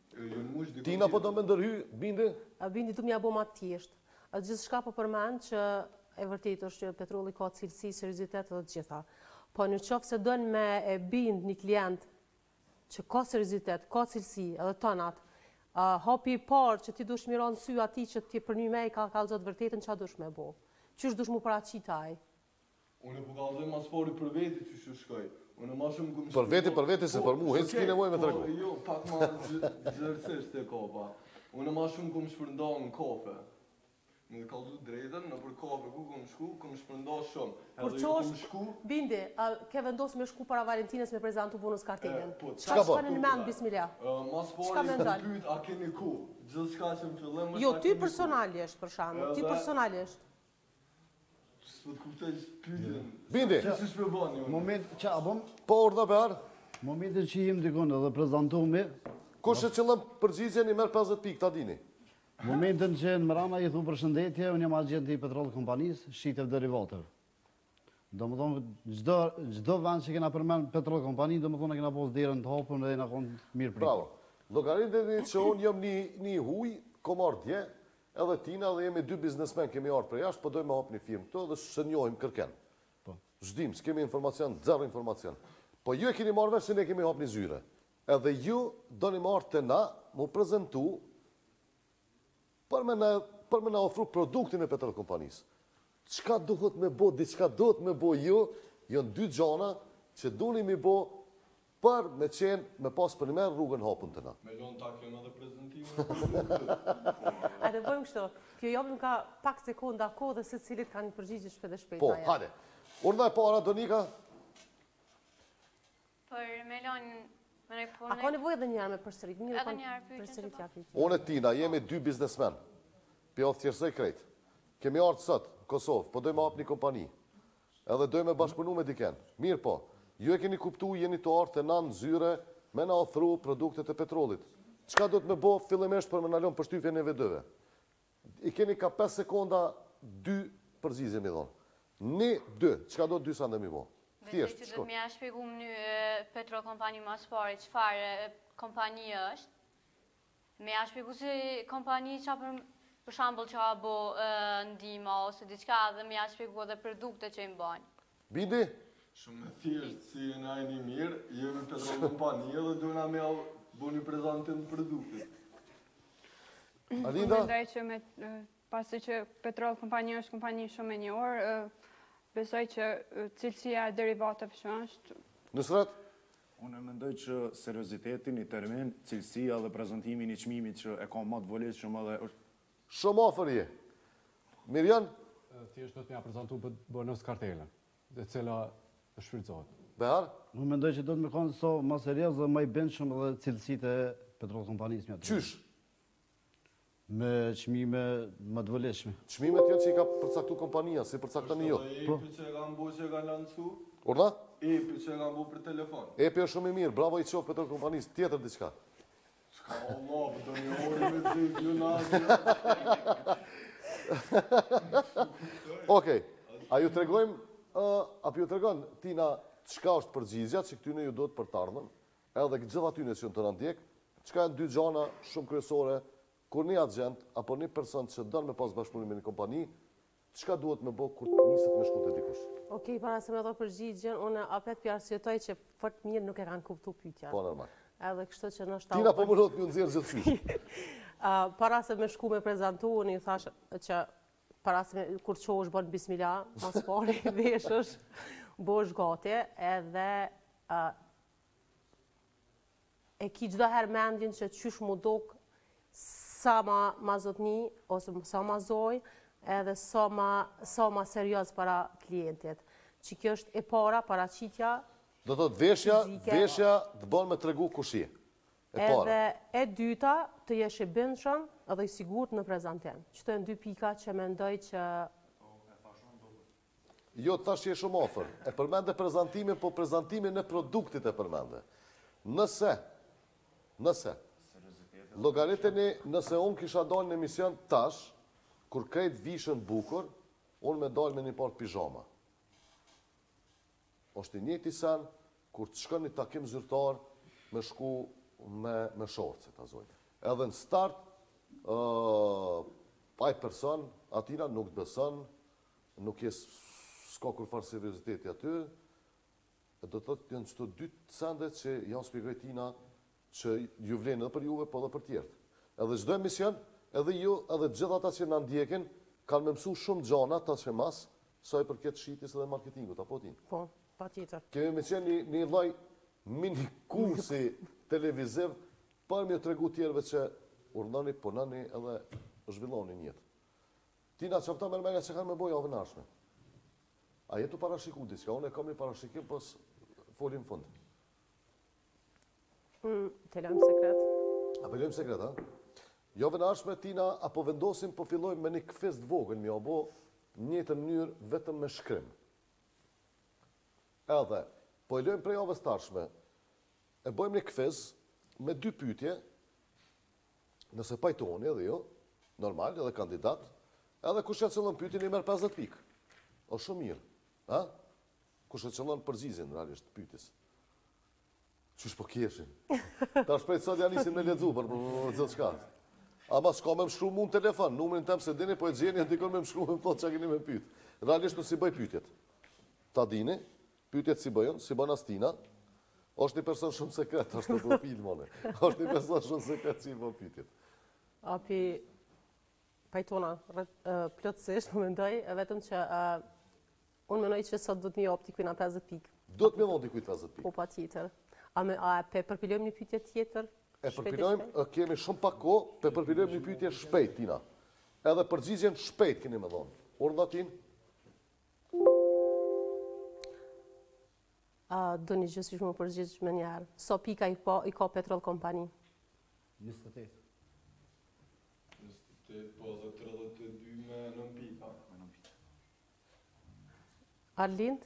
[SPEAKER 2] Tina po do me ndërhy, Bindi?
[SPEAKER 11] Bindi du m'ja bo ma thjesht. Gjithë shka po përmend që e vërtet është që petrolli ka cilësi, seriozitet dhe të gjitha. Po në qofë se dojnë me e bind një klient që ka seriozitet, ka cilësi edhe tonat, hapi i parë që ti dush miron sy ati që ti për një me i ka kalzot vërtetën që a dush me bo. Qysh dush mu paraqitaj?
[SPEAKER 14] Unë po kalzoj mas pari për veti që shu shkoj. Unë ma shumë këmë
[SPEAKER 2] Për veti se për mu, hecë ki nevoj me të regu.
[SPEAKER 14] Jo, pak ma gjërësisht e kopa. Unë ma shumë këmë shpërnda në kafe. Në kalzu drejten, në për kafe ku këmë shku, këmë shpërnda shumë.
[SPEAKER 11] Kur qosh, Bindi, ke vendos me shku para Valentines me prezentu bonus kartelin.
[SPEAKER 2] Qka po?
[SPEAKER 11] Në mend, bismillah.
[SPEAKER 14] Mas pari të pyt, a keni ku? Gjithë shka që më fillim...
[SPEAKER 11] Jo, ty personalisht, për shamë, ty personalisht.
[SPEAKER 14] Së të kuptaj pytin.
[SPEAKER 2] Bindi,
[SPEAKER 13] moment që abom...
[SPEAKER 2] Po, orda për?
[SPEAKER 13] Momentin që jem dikon edhe prezentohemi...
[SPEAKER 2] Kush që qëllëm përgjizjen i merë 50 pikë, ta dini?
[SPEAKER 13] Momentin që në Mërana i thu përshëndetje, unë jam agent i petrol kompanisë, shitev derivatëve. Do më thonë, gjdo vend që kena përmen petrol kompani, do më thonë, kena posë derën të hapën dhe na konë mirë pritë.
[SPEAKER 2] Bravo. Logarit dhe që unë jam një huj, kom ardhë dje, edhe Tina dhe jemi 2 biznesmen, kemi ardhë për jashtë, po dojmë hapë një firmë këto dhe shënjohim kërken. Zhdim, s'kemi informacion, zero informacion. Po ju e keni marrë vesh që ne kemi hapë një zyre. Edhe ju do një marrë të na, mu prezentu, për me na ofru produktin e petrol kompanisë. Qka duhet me bo, diçka duhet me bo ju, jënë 2 gjana që duni me bo për me qenë, me pas për një merë rrugën hapën të na.
[SPEAKER 14] Me lonë ta kemë edhe prezentimin.
[SPEAKER 11] A të bëjmë kështu, kjo jobim ka pak sekunda ko dhe se cilit ka një përgjigje shpet dhe shpejt.
[SPEAKER 2] Po, hajde. Urna e para, Donika?
[SPEAKER 15] Për me lonë...
[SPEAKER 11] A ka nevoj edhe njërë me përsërit?
[SPEAKER 15] Edhe njërë pyjtën.
[SPEAKER 2] Unë e Tina, jemi 2 biznesmen. Pjallë tjersej krejt. Kemi ardhë sot, Kosovë, po dojmë hapë një kompani. Edhe dojmë bashkëpunu me diken. Mirë po, ju e keni kuptu, jeni të ardhë të nanë zyre, me na ofru produktet e petrolit. Qka do të me bo fillimisht për me nalon për shtyfje neve dëve? I keni ka 5 sekonda 2 përzizje mi dhonë. 1, 2, qka do të 2 sande mi bo?
[SPEAKER 15] Besoj që do të mja shpjegu më një petrol kompani mas pari, qëfar kompani është. Mja shpjegu si kompani që për shambull që a bo ndima ose diçka dhe mja shpjegu edhe produkte që i mbajnë.
[SPEAKER 2] Bindi?
[SPEAKER 14] Shumë me thjesht, si e na e një mirë, jemi petrol kompani edhe dojna me bo një prezentin produktit.
[SPEAKER 2] Alinda?
[SPEAKER 16] Mendoj që pasi që petrol kompani është kompani shumë e një orë, besoj që cilësia e derivatëve që është...
[SPEAKER 2] Nusrat?
[SPEAKER 17] Unë mendoj që seriozitetin i termin, cilësia dhe prezentimin i çmimit që e ka më të volet shumë edhe...
[SPEAKER 2] Shumë ofër je. Mirjan?
[SPEAKER 18] Thjesht do të mja prezentu bonus kartelën, dhe cila është shfrytëzohet.
[SPEAKER 2] Behar?
[SPEAKER 13] Unë mendoj që do të me konë so më serios dhe më i bëndshëm dhe cilësit e petrol kompanisë.
[SPEAKER 2] Qysh?
[SPEAKER 13] Me qmime më të vëleshme.
[SPEAKER 2] Qmimet janë që i ka përcaktu kompania, si përcakta një jo.
[SPEAKER 14] Epi që e kanë bo që e kanë lancu.
[SPEAKER 2] Urna?
[SPEAKER 14] Epi që e kanë bo për telefon.
[SPEAKER 2] Epi është shumë i mirë, bravo i qofë petrol kompanisë, tjetër diçka.
[SPEAKER 14] Ska Allah, për do një orë me të gjunazë.
[SPEAKER 2] Okej, a ju tregojnë, Tina, qka është përgjizja që këtyne ju do të për të ardhmen, edhe gjitha tyne që në të nëndjek, qka e në 2 gjana shumë kryesore, kur një agent, apo një person që dënë me pas bashkëpunim me një kompani, qka duhet me bo kur njësët me shku të dikush?
[SPEAKER 11] Okej, para se me do përgjigjen, unë apet për arsjetoj që fort mirë nuk e kanë kuptu pyetja.
[SPEAKER 2] Po, normal.
[SPEAKER 11] Edhe kështu që në shtatë...
[SPEAKER 2] Tina po më rrët një nëzirë gjithë
[SPEAKER 11] Para se me shku me prezentu, unë i thash që para se kur qo është bënë bismillah, mas pari, veshësh, bosh gati, edhe e ki gjdo her mendin që qysh mu dok sa ma zotni, ose sa ma zoj, edhe sa ma serios para klientit. Që kjo është e para qitja.
[SPEAKER 2] Do të veshja të bënë me të regu kushje.
[SPEAKER 11] Edhe e dyta të jesh i bindshëm edhe i sigurt në prezentim. Qëto e në 2 pika që mendoj që...
[SPEAKER 2] Jo, të tash që e shumë ofër. E përmende prezentimin, po prezentimin e produktit e përmende. Nëse, logariteni, nëse unë kisha dalë në emision tash, kur krejt vishën bukur, unë me dalë me një parë pijama. Oshtë i njëti sen, kur të shkën një takim zyrtar, me shku me shortëse, ta zojnë. Edhe në start, aj person, atina nuk beson, nuk s'ka kur farë serioziteti aty, do të thotë janë qëto 2 sendet që janë shpjegoj tina që ju vlenë edhe për juve, po edhe për tjertë. Edhe çdo emision, edhe ju, edhe gjithë ata që na ndjekin, kanë me mësu shumë gjana ta që mas, sa i përket shitjes edhe marketingut, apo tin?
[SPEAKER 11] Po, patjetër.
[SPEAKER 2] Kemi me qenë një lloj mini kursi televiziv, për me tregu tjerëve që urdhoni, punoni edhe zhvilloni një jetë. Tina çfarë të mërmenja që kanë me bojë javën arshme? A jetu parashiku diçka? Unë e kam një parashikim, pos folim fund.
[SPEAKER 11] Të lëmë sekret.
[SPEAKER 2] A pëllojmë sekret, ha? Javën arshme, Tina, apo vendosim, po fillojmë me një këfiz të vogël, mi abo një të mënyrë vetëm me shkrim. Edhe, po e lojmë prej javës të arshme, e bojmë një këfiz me 2 pyetje, nëse pajtoni edhe jo, normal, edhe kandidat, edhe kush e cëllon pyetjen i merr 50 pikë. O shumë mirë, ha? Kush e cëllon përgjigjen realisht pyetjes. Qysh po keshin? Ta shpejt sot janë isin me ledzu për gjithë shka. Ama s'ka me më shkru mu në telefon, numrin tem se dini, po e gjeni, ndikon me më shkru me më thotë që keni me pyet. Realisht nuk si bëj pyetjet. Ta dini, pyetjet si bëjën, si bën Astina, është një person shumë sekret, është në profil, mone. është një person shumë sekret që i bën pyetjet.
[SPEAKER 11] Api, pajtona, plotësisht, më mendoj, vetëm që unë menoj që sot do të një opti kujna 50 pikë.
[SPEAKER 2] Do të me dhon t'i kujt 50 pikë.
[SPEAKER 11] Po pa tjetër. A përpilojmë një pyetje tjetër?
[SPEAKER 2] E përpilojmë, kemi shumë pak kohë, përpilojmë një pyetje shpejt, Tina. Edhe përgjigjen shpejt keni me dhonë. Urdhna tin?
[SPEAKER 11] Do një gjësë më përgjigj me njerë. So pika i ka Petrol Kompani?
[SPEAKER 13] 28.
[SPEAKER 14] 28, po dhe 32 me 9 pika.
[SPEAKER 11] Arlind?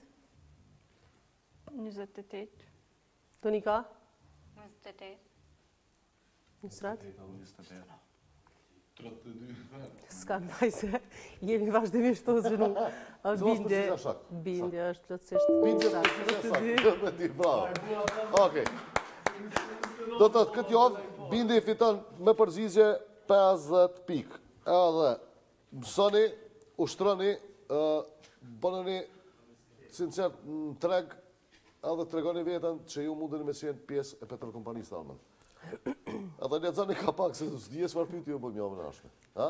[SPEAKER 16] 28.
[SPEAKER 11] Tonika?
[SPEAKER 15] 28.
[SPEAKER 11] Nusrat?
[SPEAKER 14] 32.
[SPEAKER 11] S'ka ndaj se jemi vazhdimisht të zhënu. Bindje është plotësisht.
[SPEAKER 2] Bindje është plotësisht. Bravo. Okej. Do të këtë javë, Bindje i fiton me përgjigje 50 pikë. Edhe mësoni, ushtroni, bënëni sinqert në treg, edhe të regoni vetën që ju mundeni me qenë pjesë e Petrol Kompanisë të almën. Edhe lexoni ka pak se s'dije çfarë pyetje ju bëjmë javën e ardhshme. Ha?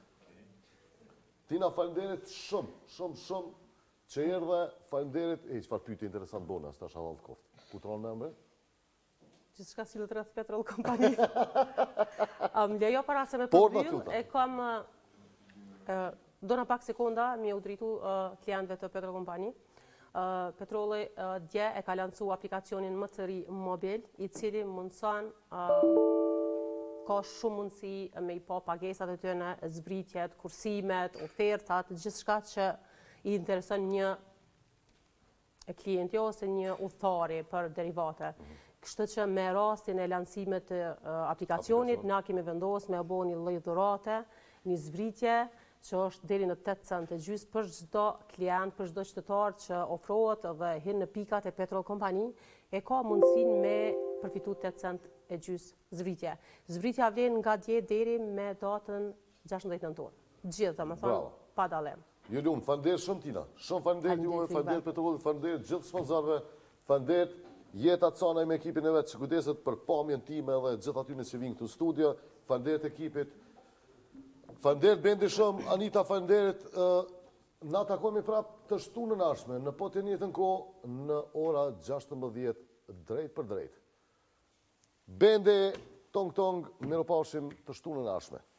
[SPEAKER 2] Tina, faleminderit shumë që erdhe, faleminderit. Çfarë pyetje interesant bona, s'tash hallall të koftë. Ku tron me emër?
[SPEAKER 11] Gjithçka si rreth Petrol Kompani. Lejo para se me përbyll, e kam dona pak sekonda me u dritu klientëve të Petrol Kompani. Petroli dje e ka lancu aplikacionin më të ri mobil, i cili mundëson, ka shumë mundësi me i pa pagesat e tëne, zbritjet, kursimet, ofertat, gjithë shka që i intereson një klienti ose një udhëtari për derivate. Kështu që me rastin e lancimet të aplikacionit, na kemi vendos me bo një lloj dhurate, një zbritje, që është deri në 8 cent e gjys për çdo klient, për çdo qytetar që ofrohet dhe hyn në pikat e Petrol Kompani, e ka mundësinë me përfitu 8 cent e gjys zbritje. Zbritja vlen nga dje deri me datën 16 nëntor. Gjithë, domethënë, pa dallim.
[SPEAKER 2] Ju lutem, faleminderit shumë Tina. Shumë faleminderit juve, faleminderit Petrollit, faleminderit gjithë sponsorëve, faleminderit Jeta Canaj me ekipin e vet që kujdeset për pamjen time dhe gjithë atyre që vinë këtu në studio. Faleminderit ekipit. Faleminderit Bendi shumë, Anita, faleminderit. Na takojmë prapë të shtunën ardhshme në Po të njëjtën kohë në ora 16 drejt për drejt. Bendi, tong, miropafshim të shtunën ardhshme.